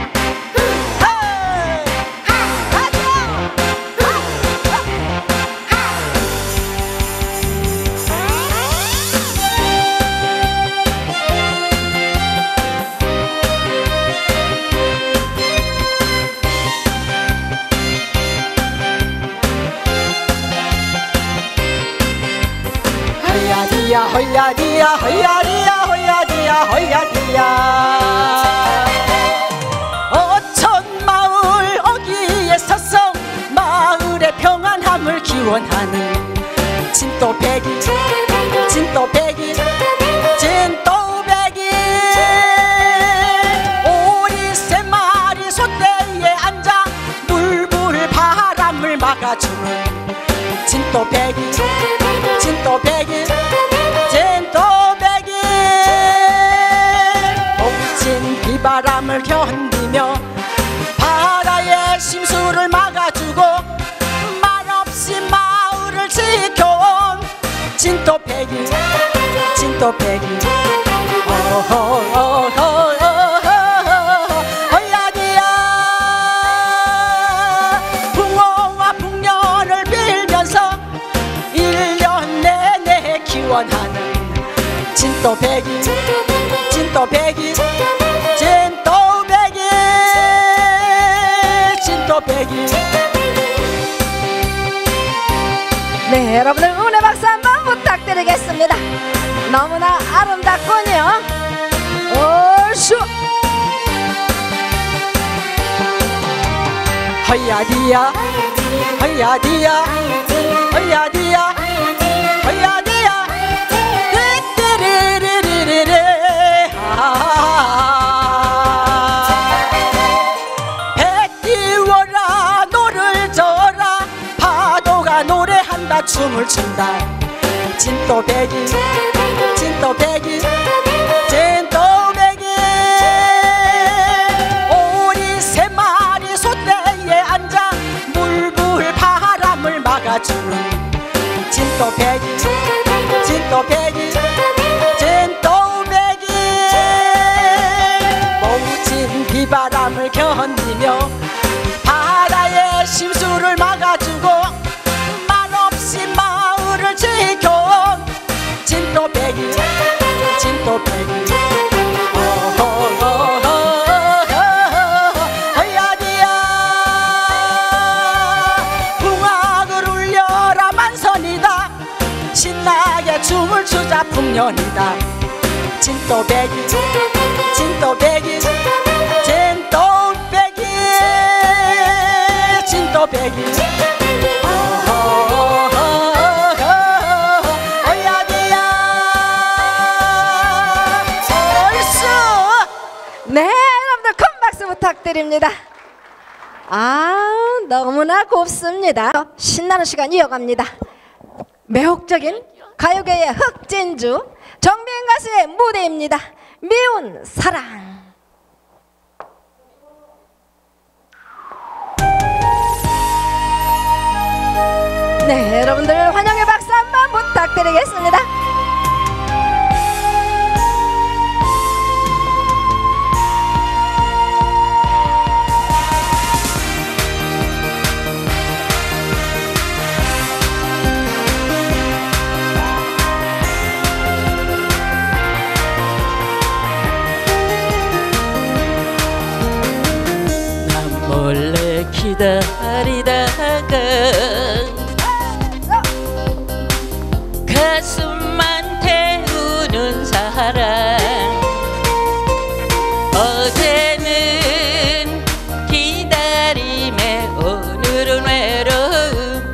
허야디야 허야디야 허야디야 허야디야 허야디야 어천 마을 어귀에 서서 마을의 평안함을 기원하는 진또배기 진또배기 진또배기 오리 세 마리 솥대에 앉아 물불 바람을 막아주는 진또배기 진또배기 진또배기 옥진 비바람을 견디며 바다의 심수를 막아주고 말없이 마을을 지켜온 진또배기 진또배기 허야디야 붕어와 풍년을 빌면서 일 년 내내 기원하는 진또배기 진또배기 진또배기 진또배기. 네, 여러분들 응원의 박수 한번 부탁드리겠습니다. 너무나 아름답군요. 오쇼. 허야디야 허야디야 허야디야 허야디야 띠띠리리리리리 배 띄워라 노를 져라 파도가 노래한다 춤을 춘다 진또배기 진또배기 진또배기 오리 세 마리 솥대에 앉아 물불 바람을 막아주는 진또배기 진또배기 진또배기 모진 비바람을 견디며 바다의 심수를 막아주고 말없이 마을을 지켜온 진또배기 진또배기 허야디야 풍악을 울려라 만선이다 신나게 춤을 추자 풍년이다 진또배기 진또배기 진또배기 진또배기 허야디야 얼쑤. 네, 여러분들 큰 박수 부탁드립니다. 아, 너무나 곱습니다. 신나는 시간 이어갑니다. 매혹적인 가요계의 흑진주 정비인 가수의 무대입니다. 미운 사랑. 네, 여러분들 환영의 박수 한번 부탁드리겠습니다. 난 몰래 기다리다가 가슴만 태우는 사랑 어제는 기다림에 오늘은 외로움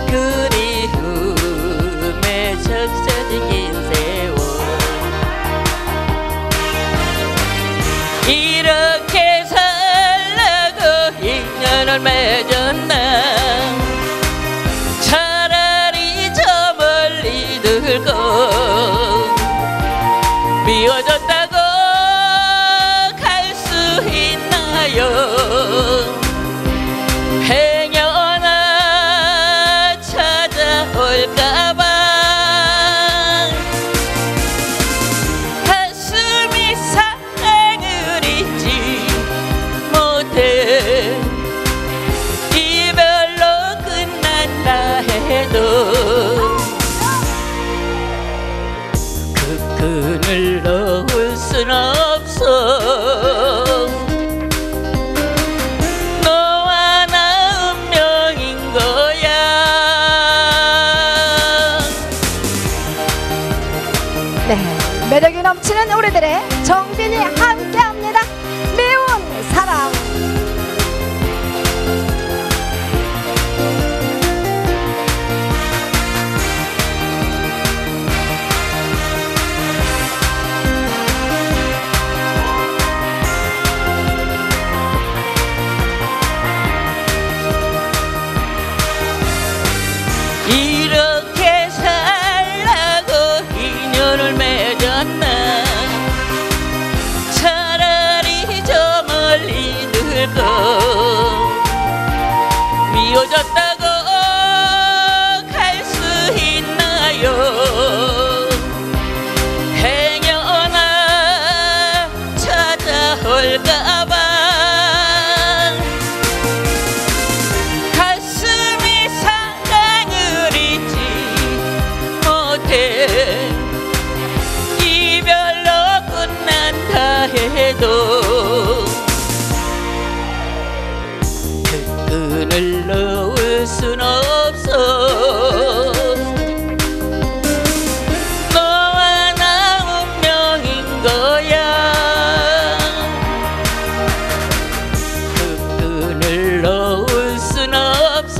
그리움에 적셔진 긴 세월 이렇게 살라고 인연을 맺었나 차라리 저 멀리 들고 미워졌다고 갈 수 있나요? 행여나 찾아올까봐 가슴이 사랑을 잊지 못해 이별로 끝난다 해도 그 끈을 놓을 순 없어. 너와 나 운명인 거야. 네, 매력이 넘치는 우리들의 정빈이 함께합니다. 미운 사랑. 이렇게 살라고 인연을 맺었나. 차라리 저 멀리 들고 미워졌다고 갈 수 있나요? 행여나 찾아올까봐 가슴이 사랑을 잊지 못해 이별로 끝난다 해도 그 끈을 놓을 순 없어. 너와 나 운명인 거야. 그 끈을 놓을 순 없어.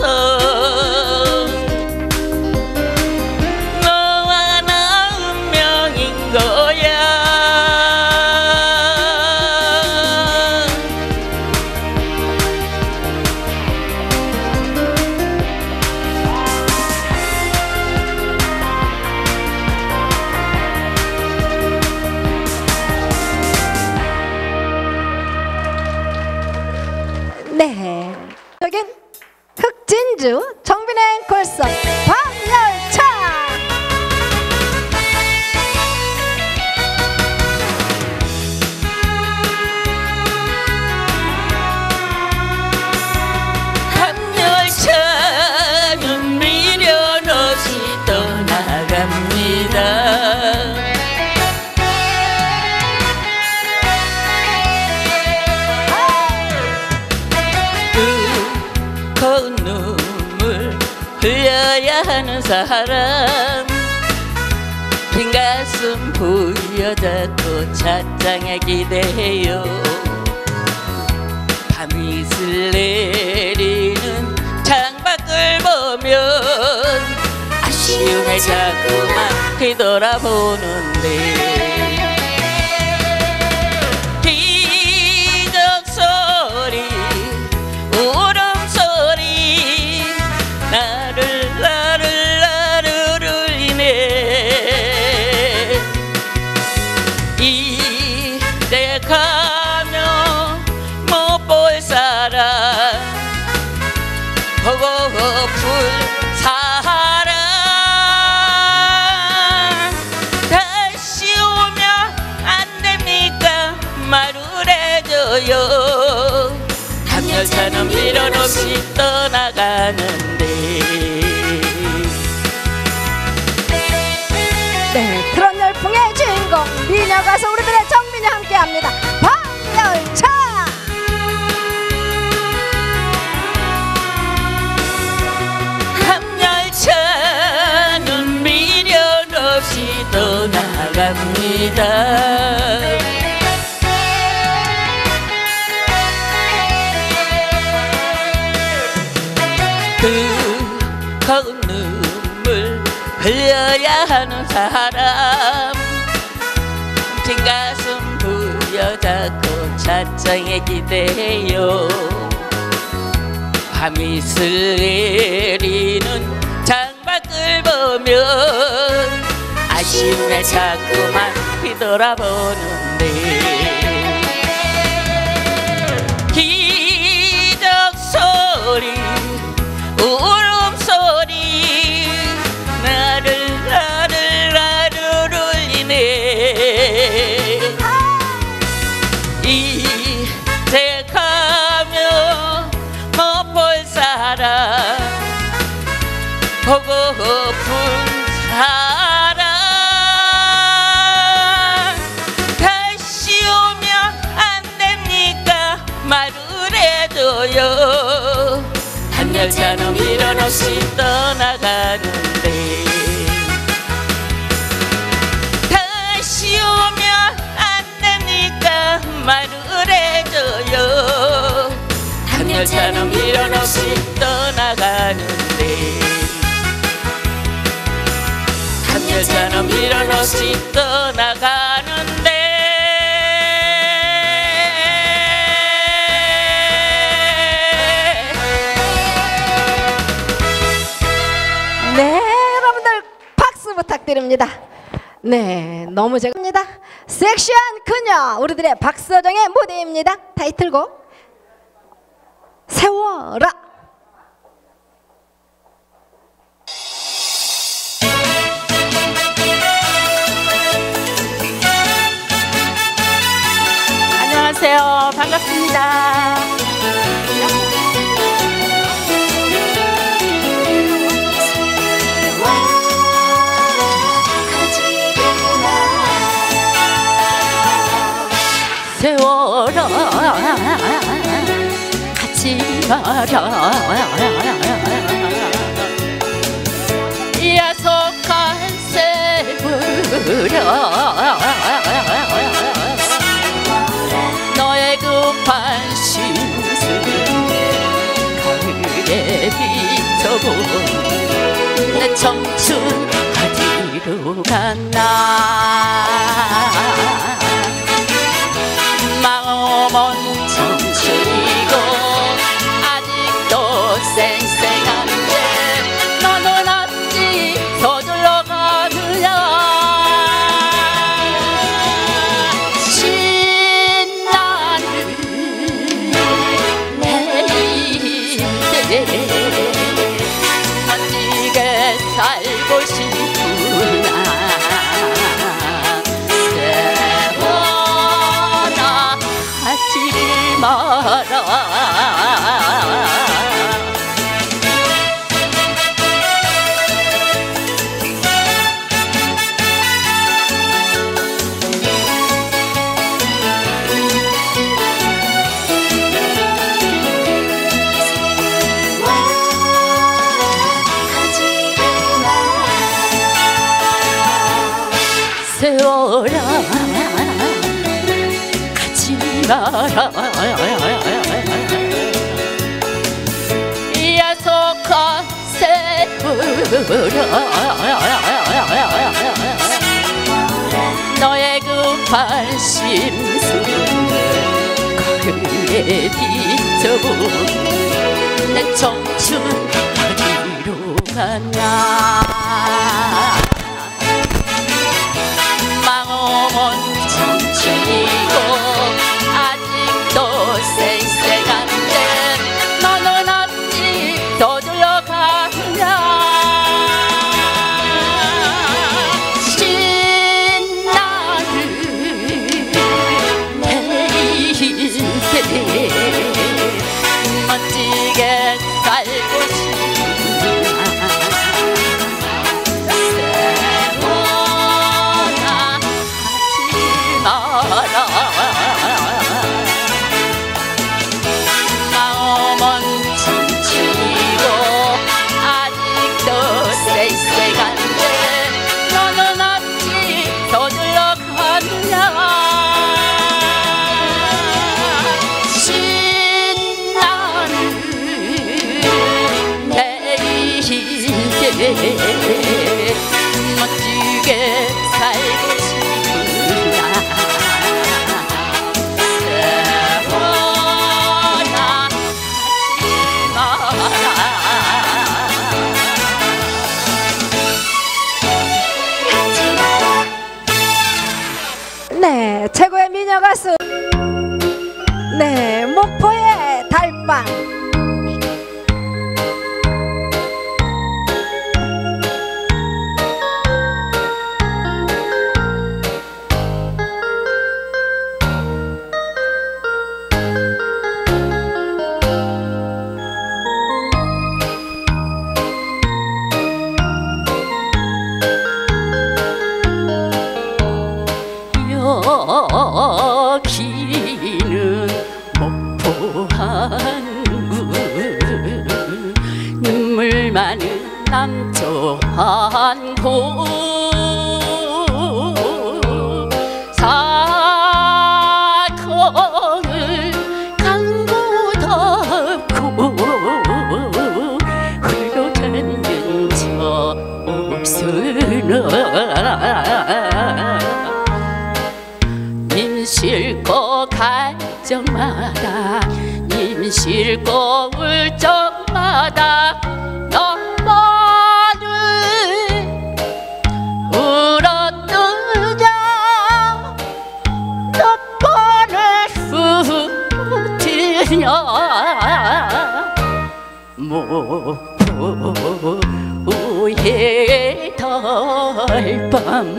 너와 나 운명인 거야. 네, 여긴 흑진주 정빈의 골선 밤열차. 밤열차는 미련 없이 떠나갑니다. 뜨거운 눈물 흘려야 하는 사람 빈 가슴 부여잡고 찻장에 기대요. 밤이슬 내리는 창밖을 보면 아쉬움에 자꾸만 뒤돌아보는데 기적소리 울음소리 나를 나를 나를 울리네. 이제 가면 못 볼 사람 보고플 사람 다시 오면 안 됩니까? 말을 해줘요. 밤열차는 미련 없이 떠나가는데. 네, 그런 열풍의 주인공 미녀 가수 우리들의 정빈이 함께합니다. 밤열차. 밤열차는 미련 없이 떠나갑니다. 뜨거운 눈물 흘려야 하는 사람 빈 가슴 부여잡고 찻장에 기대요. 밤이슬 내리는 창밖을 보면 아쉬움에 자꾸만 뒤돌아보는데 기적 소리 울음소리 나를 나를 나를 울리네 이제 가면 못 볼 사람 보고픈 사람 다시 오면 안 됩니까 말을 해줘요 한열차는 미련 없이 떠나가는데 다시 오면 안 됩니까 말을 해줘요 한열차는 미련 없이 떠나가는데 한열차는 미련 없이 떠나가는데 네, 여러분들 박수 부탁드립니다. 네, 너무 제가입니다. 섹시한 그녀, 우리들의 박서정의 무대입니다. 타이틀곡 세워라. 안녕하세요. 반갑습니다. 세워라 같이 가라 야속한 세월아 너의 급한 심술 가을에 비춰본 내 청춘 어디로 갔나 마음은 청춘이고 아직도 쌩쌩한데 너는 어찌 서둘러 가느냐 신나는 내일에 멋지게 살고 싶구나 하지를 마라 세워라 야속한 세월아 너의 급한 심술 가을에 비춰본 내 청춘 어디로 갔나 마음은 청춘이고 아직도 쌩쌩한데 너는 어찌 서둘러 가느냐 신나는 내 인생에 멋지게 살고 싶구나 네, 최고의 미녀 가수. 네, 목포의 달밤. 여기는 목포 항구 눈물 많은 남초 항구 사콩을 강구 덮고 흘러다니는 저 옥수나 님 싣고 갈 적마다 님 싣고 울 적마다 너만을 울었느냐 몇 번을 후드냐 목포의 달밤.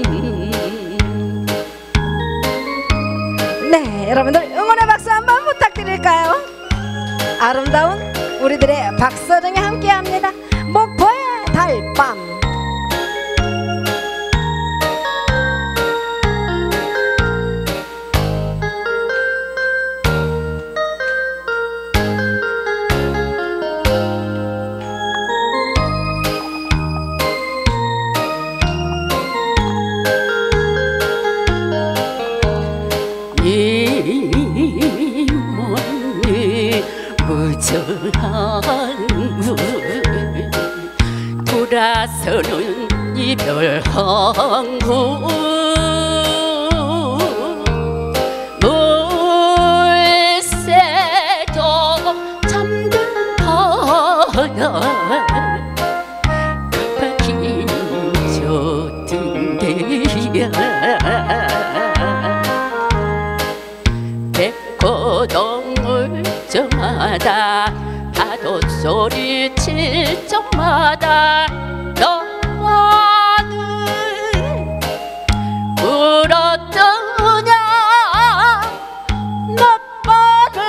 네, 여러분들 응원의 박수 한번 부탁드릴까요? 아름다운 우리들의 박서정이 함께합니다. 목포의 달밤. 돌아서는 이별 항구 물새도 잠든 바다 깜빡이는 저 등대야 백고동물 저마다 파도 소리 칠 적마다 너만을 울었느냐 몇 번을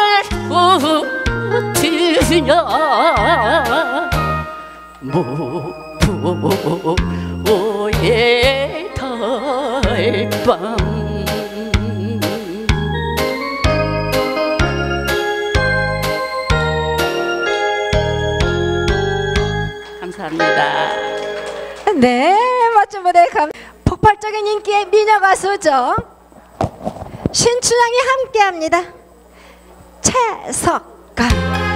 후드냐 목포의 달밤. 감사합니다. 네, 멋진 무대 감. 폭발적인 인기의 미녀 가수죠. 신춘향이 함께합니다. 채석강.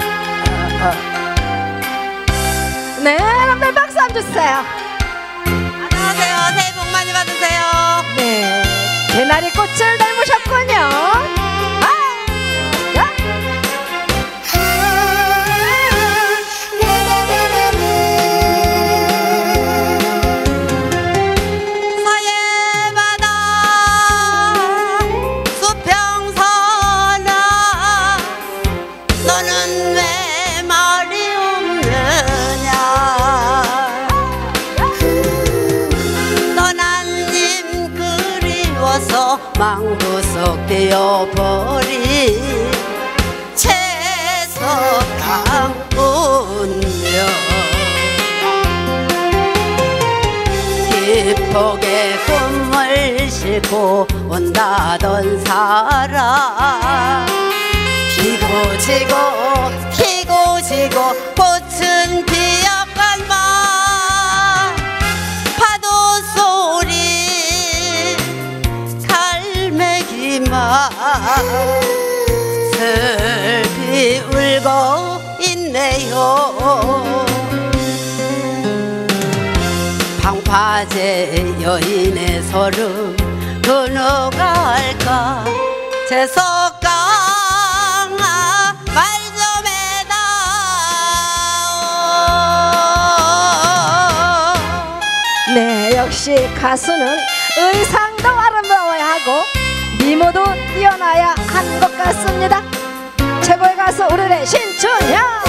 네, 여러분들 박수 한번 주세요. 안녕하세요. 새해 복 많이 받으세요. 네, 개나리 꽃을 닮으셨군요. 아, 야. 망부석 되어버린 채석강 운명 기폭의 꿈을 싣고 온다던 사람 피고 지고 피고 지고 꽃은 피어간만 파도 소리 슬피 울고 있네요. 방파제 여인의 소름 그 누가 알까 채석강아 말 좀 해다오. 네, 역시 가수는 의상도 아름다워야 하고 이 모두 뛰어나야 한 것 같습니다. 최고의 가수 우리의 신춘향.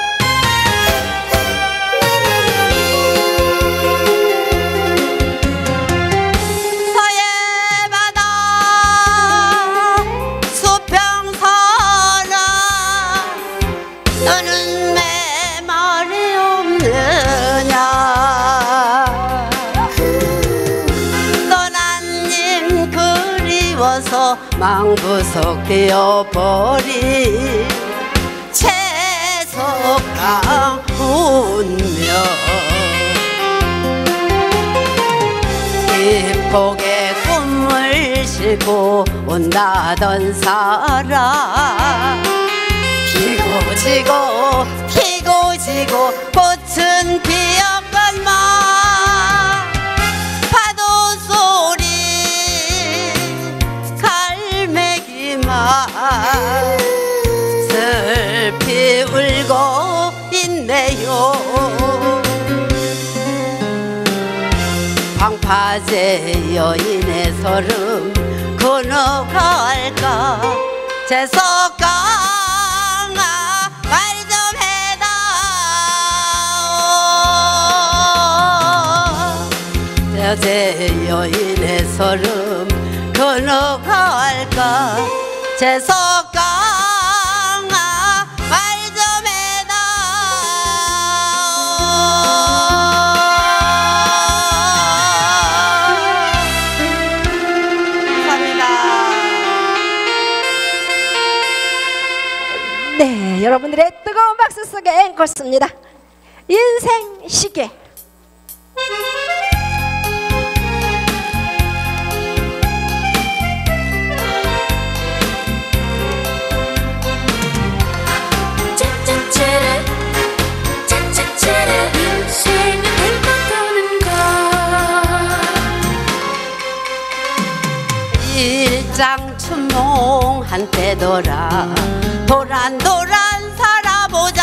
너는 내 말이 없느냐. 떠난 님 그리워서 망부석 되어버린 채석강 운명. 기폭의 꿈을 싣고 온다던 사람. 피고 지고 피고 지고 꽃은 피었건만 파도 소리 갈매기만 슬피 울고 있네요. 방파제 여인의 서름 건너갈까. 재석강 말 좀 해다오. 제 여인의 서름 건너갈까. 재석강아 말 좀 해다오. 감사합니다. 네, 여러분들의 뜨거운 박수 속에 앵콜습니다. 인생 시계. 짜짜짜라 짜짜짜라 인생은 행복하는 것. 일장춘몽 한때 돌아 도란도란 살아보자.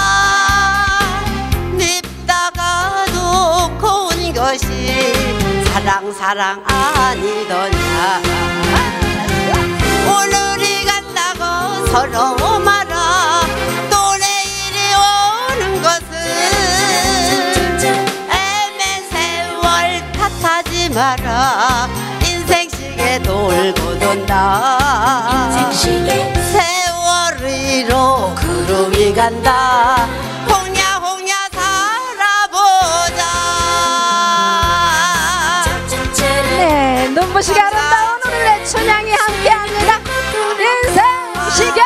밉다가도 고운 것이 사랑 사랑 아니더냐. 오늘이 간다고 서로 말아. 또 내일이 오는 것은 애매 세월 탓하지 마라. 인생시계 돌고 돈다. 인생시계 세월이로 구름이 간다. 홍야 홍야 살아보자. 네, 눈부시게 아름다운 우리의 춘향이 함께합니다. 인생 시계.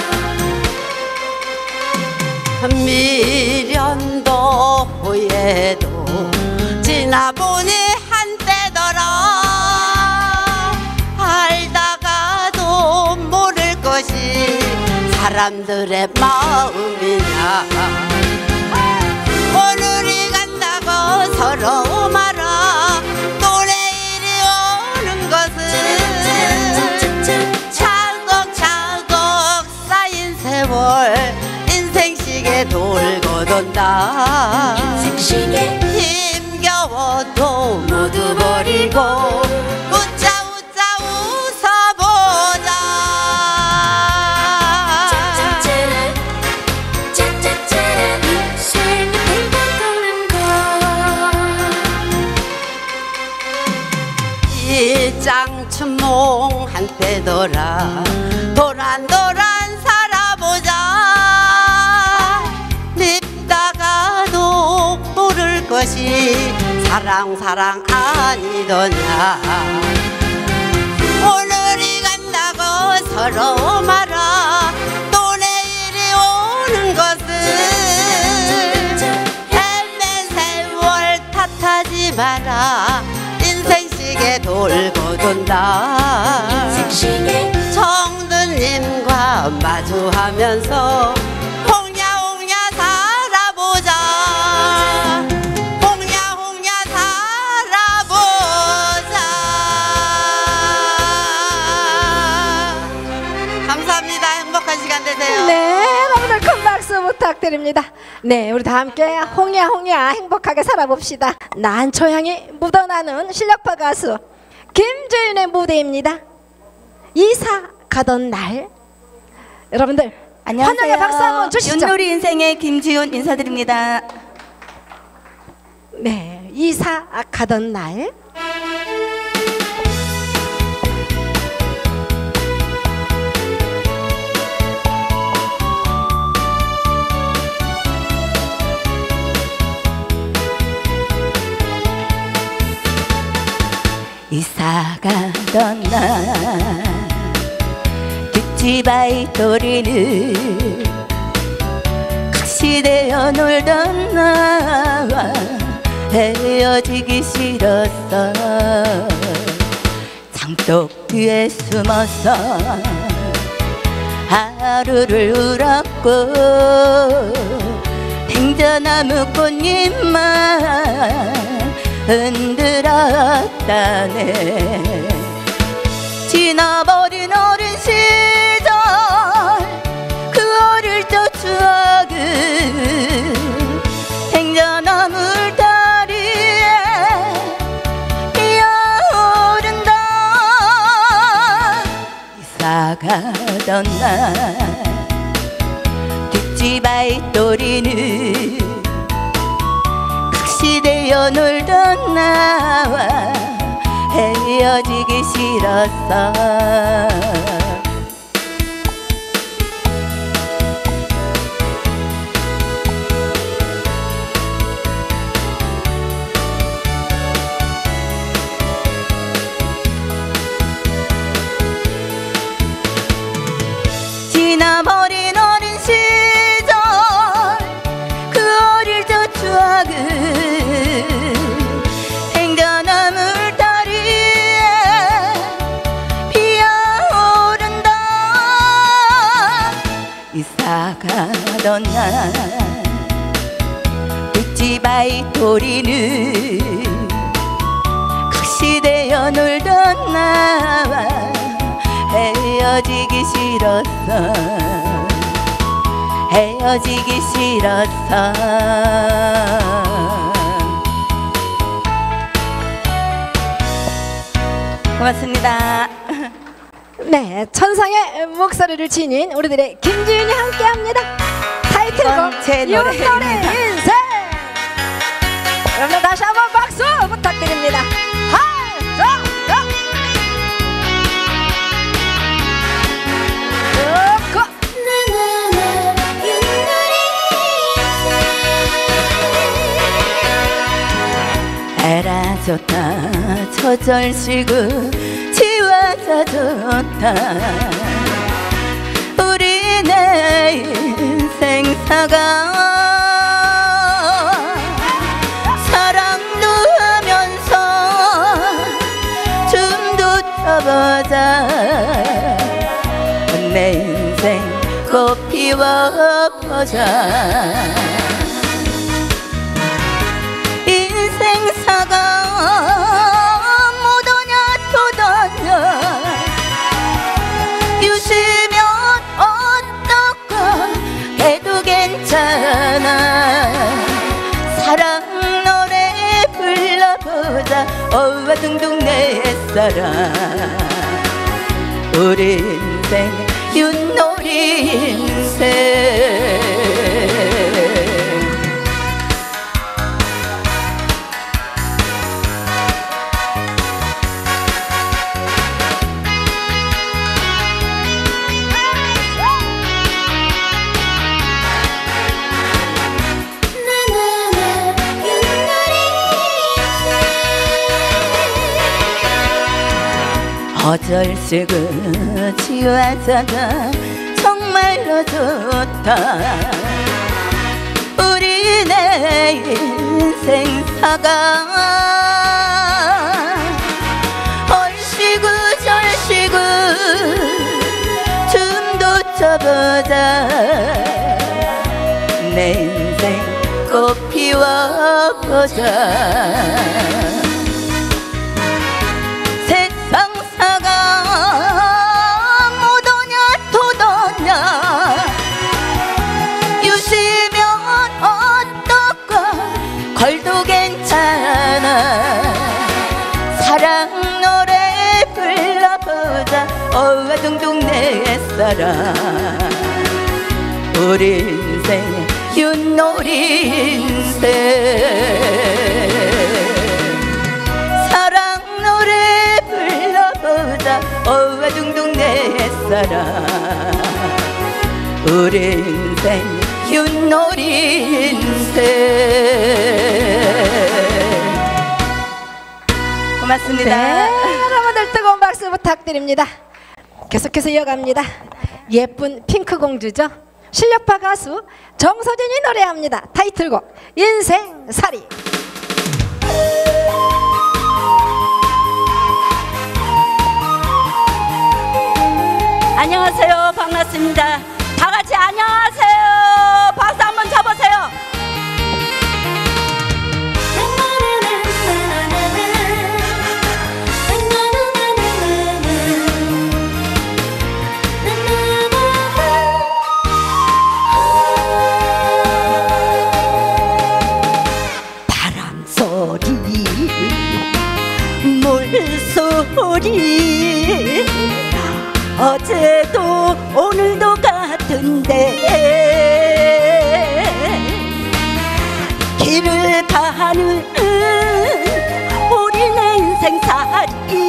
미련도 후회도 지나보니 한때더라. 알다가도 모를 것이 사람들의 마음이냐. 오늘이 간다고 서로 말아. 또 내일이 오는 것은 차곡차곡 쌓인 세월. 인생시계 돌고 돈다. 인생시계 힘겨워도 모두 버리고 웃자 웃자 웃어보자. 짜짜짜라 짜짜짜라 인생은 행복하는 것. 일장춘몽 한때 돌아 도란도란 살아보자. 밉다가도 모를 것이 사랑 사랑 아니더냐. 오늘이 간다고 서로 말아. 또 내일이 오는 것은 헤맨 세월 탓하지 마라. 인생시계 돌고 돈다. 인생시계 정두님과 마주하면서 홍야 홍야 살아보자. 홍야 홍야 살아보자. 감사합니다. 행복한 시간 되세요. 네, 여러분들 큰 박수 부탁드립니다. 네, 우리 다 함께 홍야 홍야 행복하게 살아봅시다. 난초향이 묻어나는 실력파 가수 김주윤의 무대입니다. 이사 가던 날. 여러분들 안녕하세요. 환영의 박수 한번 주시죠. 윷놀이 인생의 김지훈 인사드립니다. 네, 이사 가던 날. 이사 가던 날 뒷집 아이돌이는 같이 되어 놀던 나와 헤어지기 싫었어. 장독 뒤에 숨어서 하루를 울었고 팽저나무 꽃잎만 흔들었다네. 지나버린 어린 시절 그 어릴 적 추억은 생전나무 다리에 피어오른다. 이사 가던 날 뒷집 아이돌이는 같이 되어 놀던 나와 헤어지기 싫었어. 지나버린 어린 시절 그 어릴 적 추억은 생전나무 다리에 피어오른다. 이사 가던 날 뒷집 아이돌이는 같이 되어 놀던 나와 헤어지기 싫었어. 헤어지기 싫었어. 고맙습니다. 네, 천상의 목소리를 지닌 우리들의 김지윤이 함께합니다. 타이틀곡 제 노래 윷놀이 인생. 여러분 다시 한번 박수 부탁드립니다. 하이, 자, 자. 좋고. 에라 좋다 저절시고 지워져 좋다. 우리 내 인생사가 사랑도 하면서 춤도 춰보자. 내 인생 꽃 피워보자. 인생사가 못오냐 도도냐 유시면 어떡하 해도 괜찮아. 사랑 노래 불러보자. 어와 둥둥 내 사랑. 우리 인생 윷놀이 인생. 어쩔 쓰고 지워져가 정말로 좋다. 우리 내 인생사가 얼씨구 절씨구 춤도 춰보자. 내 인생 꽃 피워보자. 못오냐 도도냐 유시면 어떡하 걸도 괜찮아. 사랑 노래 불러보자. 어와 살아 우리 인생 윷놀이 인생 사랑 노래 불러보자 어와둥둥 내 사랑 우리 인생 윷놀이 인생 고맙습니다. 네, 여러분들 뜨거운 박수 부탁드립니다. 계속해서 이어갑니다. 예쁜 핑크 공주죠. 실력파 가수 정서진이 노래합니다. 타이틀곡 인생살이. 안녕하세요. 반갑습니다. 다 같이 안녕하세요. 박수 한번 쳐보세요. 바람 소리, 물소리, 어제도 오늘도 같은데 길을 가는 우리네 인생살이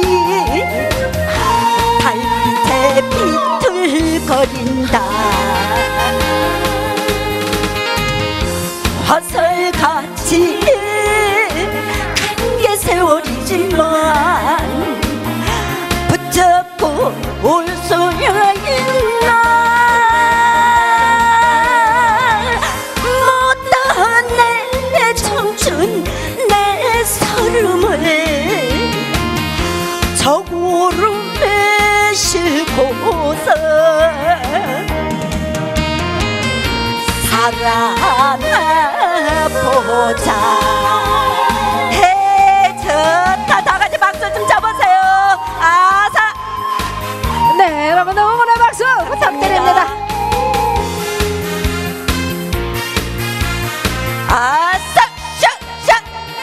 달빛에 비틀거린다. 화살같이 간 게 세월이지만 붙잡고 올 수야 있나. 못다한 내 청춘 내 서름을 저구름에 싣고서 살아나보자. 해 좋다. 다같이 박수 좀 쳐보세요. 아사. 네, 여러분 응원의 박수 부탁드립니다. 아싸 샥샥.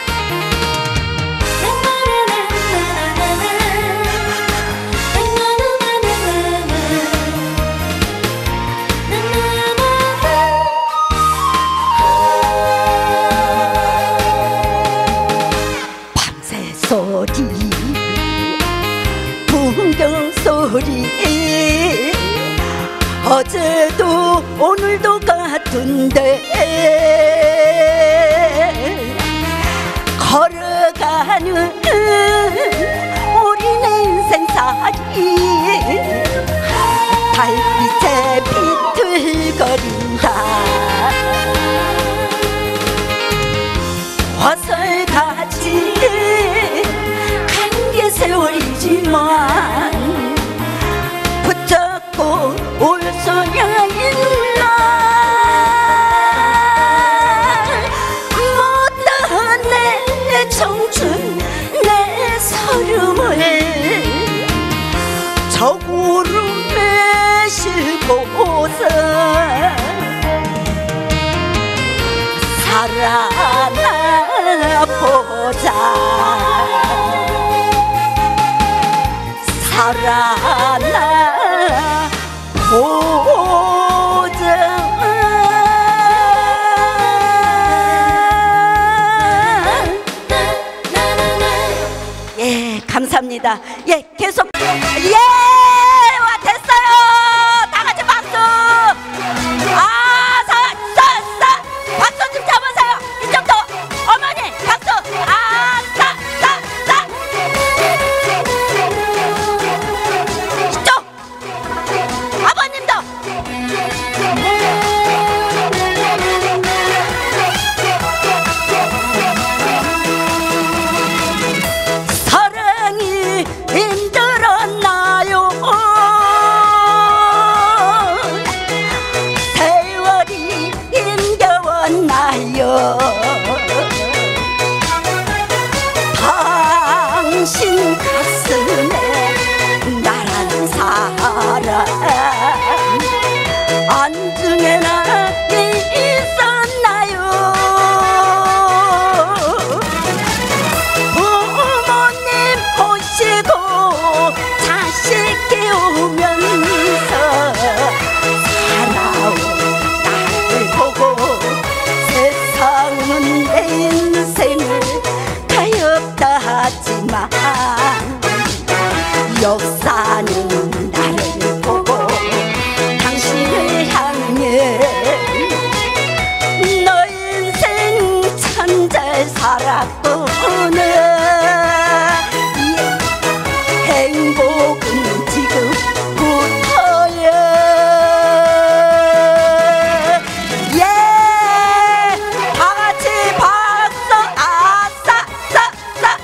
밤새 소리 풍경 소리 어제도 오늘도 같은데 걸어가는 우리네 인생살이 달빛에 비틀거린다. 화살같이 간 게 세월이지만 붙잡고 올 수야 있나. 못다한 내 청춘 내 서름을 저구름에 싣고서 살아나보자. 살아나보자. 예, 감사합니다. 예, 계속. 예, 와, 됐어요. 다 같이 박수. 아, 사, 사, 사. 박수 좀 쳐보세요. 이쪽도. 어머니, 박수. 아, 사, 사, 사. 이쪽. 아버님도. 사랑이 힘들었나요? 역사는 나를 보고 당신을 향해 너 인생 참 잘 살았구나. 행복은 지금부터야. 예, 다 같이 박수. 아싸 싸 싸.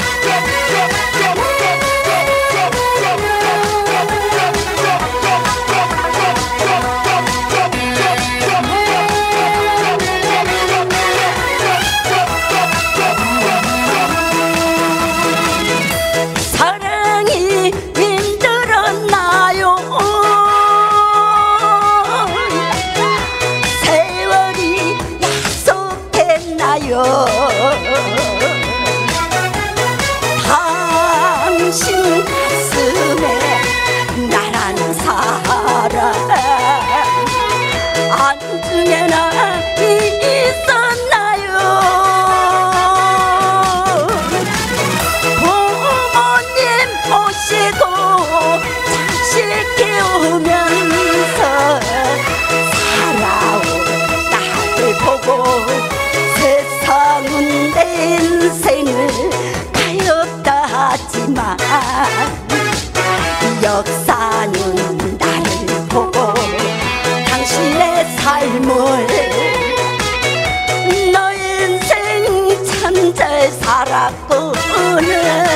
사랑이 힘들었나요? 세월이 약속했나요? 당신 가슴에 나라는 사람 안중에나 있었나요? 부모님 모시고 자식 키우면서 살아온 나를 보고 세상은 내 인생을 가엾다 하지만 역사는 나를 보고 당신의 삶을 너 인생 참 잘 살았구나.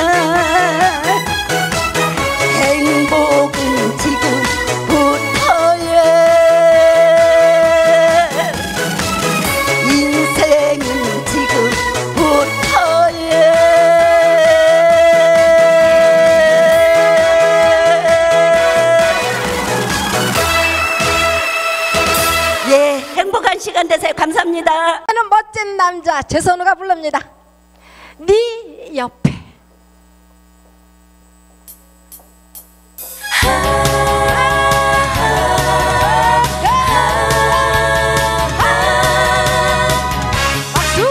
행복은 지금부터야. 인생은 지금부터야. 예, 행복한 시간 되세요. 감사합니다. 하는 멋진 남자 최선우가 부릅니다. 네 옆에. 박수.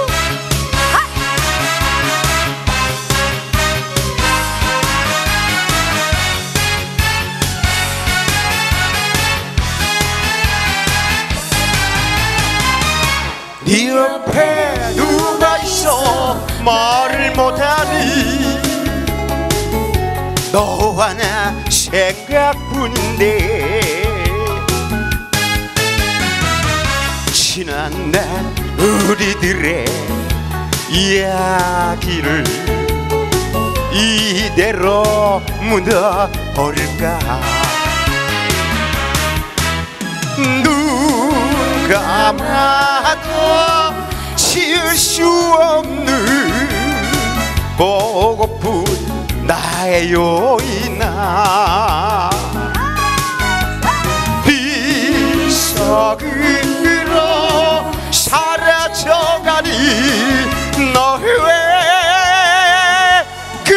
네 옆에 누가 있어 말을 못하니 너와 나 생각뿐인데 지난 날 우리들의 이야기를 이대로 묻어버릴까. 눈 감아도 지을 수 없는 보고픈 나의 요인아. 빛속으로 사라져가니 너의 그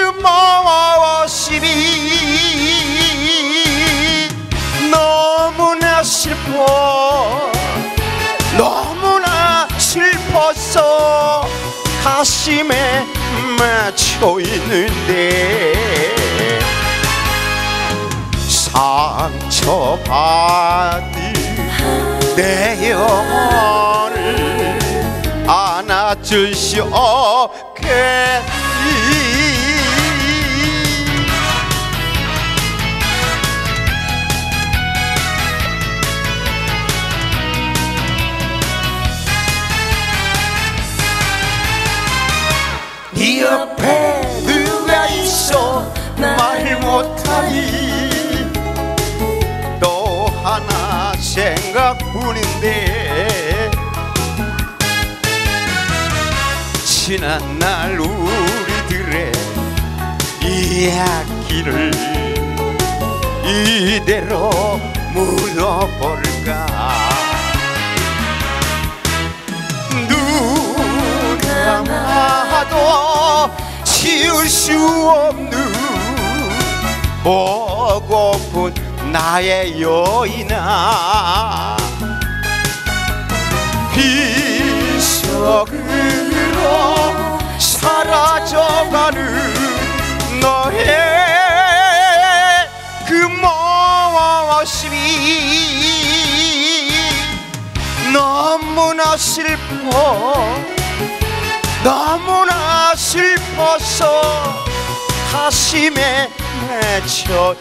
모습이 너무나 슬퍼. 너무나 슬퍼서 가슴에 맺혀 있는데 상처받은 내 영혼을 안아줄 수 없겠니. 네 옆에 누가 있어 말 못하니 또 하나 생각뿐인데 지난 날 우리들의 이야기를 이대로 묻어버릴까. 눈 감아도 지울 수 없는 보고픈 나의 여인아. 빛속으로 사라져가는 너의 모습이 너무나 슬퍼 너무나 슬퍼서 가슴에 맺혀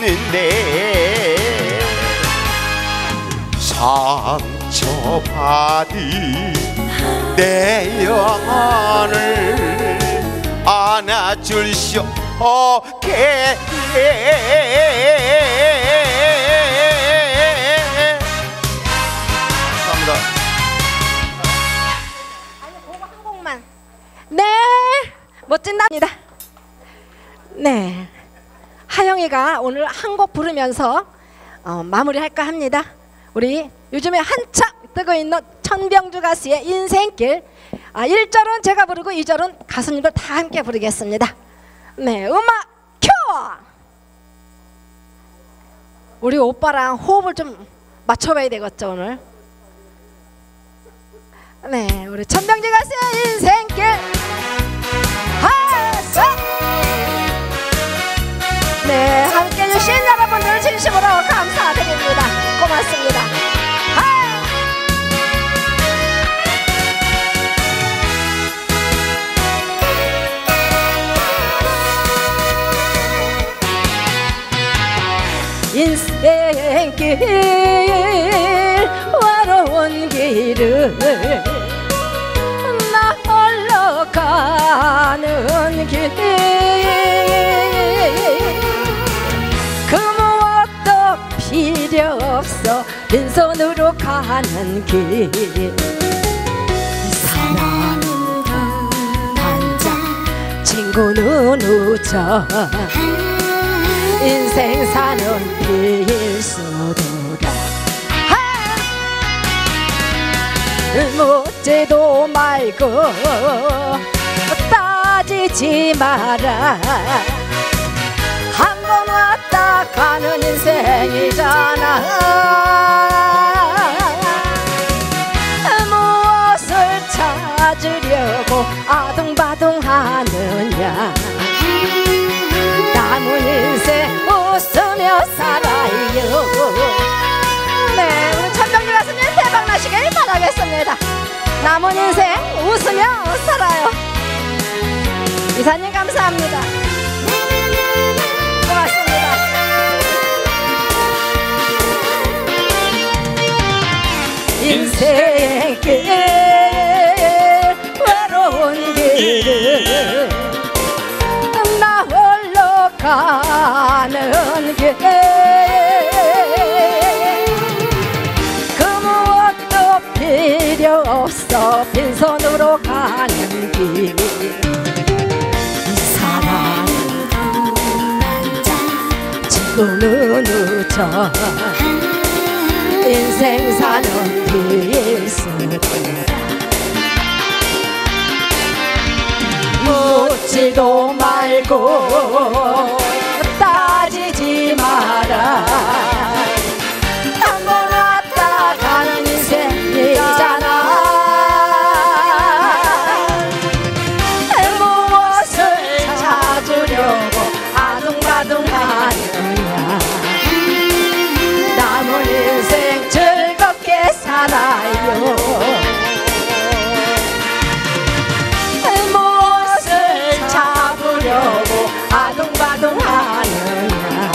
있는데 상처받은 내 영혼을 안아줄 수 없게 감사합니다. 한 곡만. 네, 멋진 남입니다. 네, 하영이가 오늘 한 곡 부르면서 어, 마무리할까 합니다. 우리 요즘에 한참 뜨고 있는 천병주 가수의 인생길. 아, 일 절은 제가 부르고 이 절은 가수님들 다 함께 부르겠습니다. 네, 음악 큐! 우리 오빠랑 호흡을 좀 맞춰봐야 되겠죠 오늘. 네, 우리 천병주 가수의 인생길. 하서! 네, 함께 해주신 여러분들 진심으로 감사드립니다. 고맙습니다. 하! 인생길 외로운 길을 나 홀로 가는 길 그 무엇도 필요 없어 빈손으로 가는 길 사랑은 반짝 친구는 웃어 인생 사는 필수도다. 묻지도 말고 따지지 마라. 한 번 왔다 가는 인생이잖아. 무엇을 찾으려고 아둥바둥하느냐. 남은 인생 웃으며 살아요. 네, 우리 천병주 가수님 대박 나시길 바라겠습니다. 남은 인생 웃으며 살아요. 이사님 감사합니다. 고맙습니다. 인생길 외로운 길을 나 홀로 가는 길 그 무엇도 필요 없어 빈손으로 가는 길 사랑은 반짝 친구는 웃어 인생 사는 필수도다. 묻지도 말고 따지지 마라. 한 번 왔다 가는 인생이잖아. 무엇을 찾으려고 아둥바둥하느냐. 남은 인생 즐겁게 살아요. 무엇을 잡으려고 아둥바둥하느냐.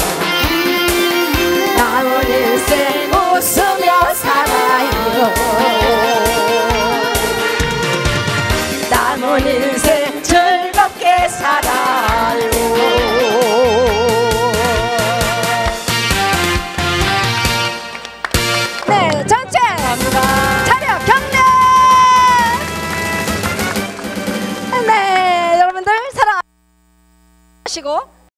남은 인생 웃으며 살아요. 남은 인생 즐겁게 살아요. 네, 전체 차렷 경례. 네, 여러분들 사랑하시고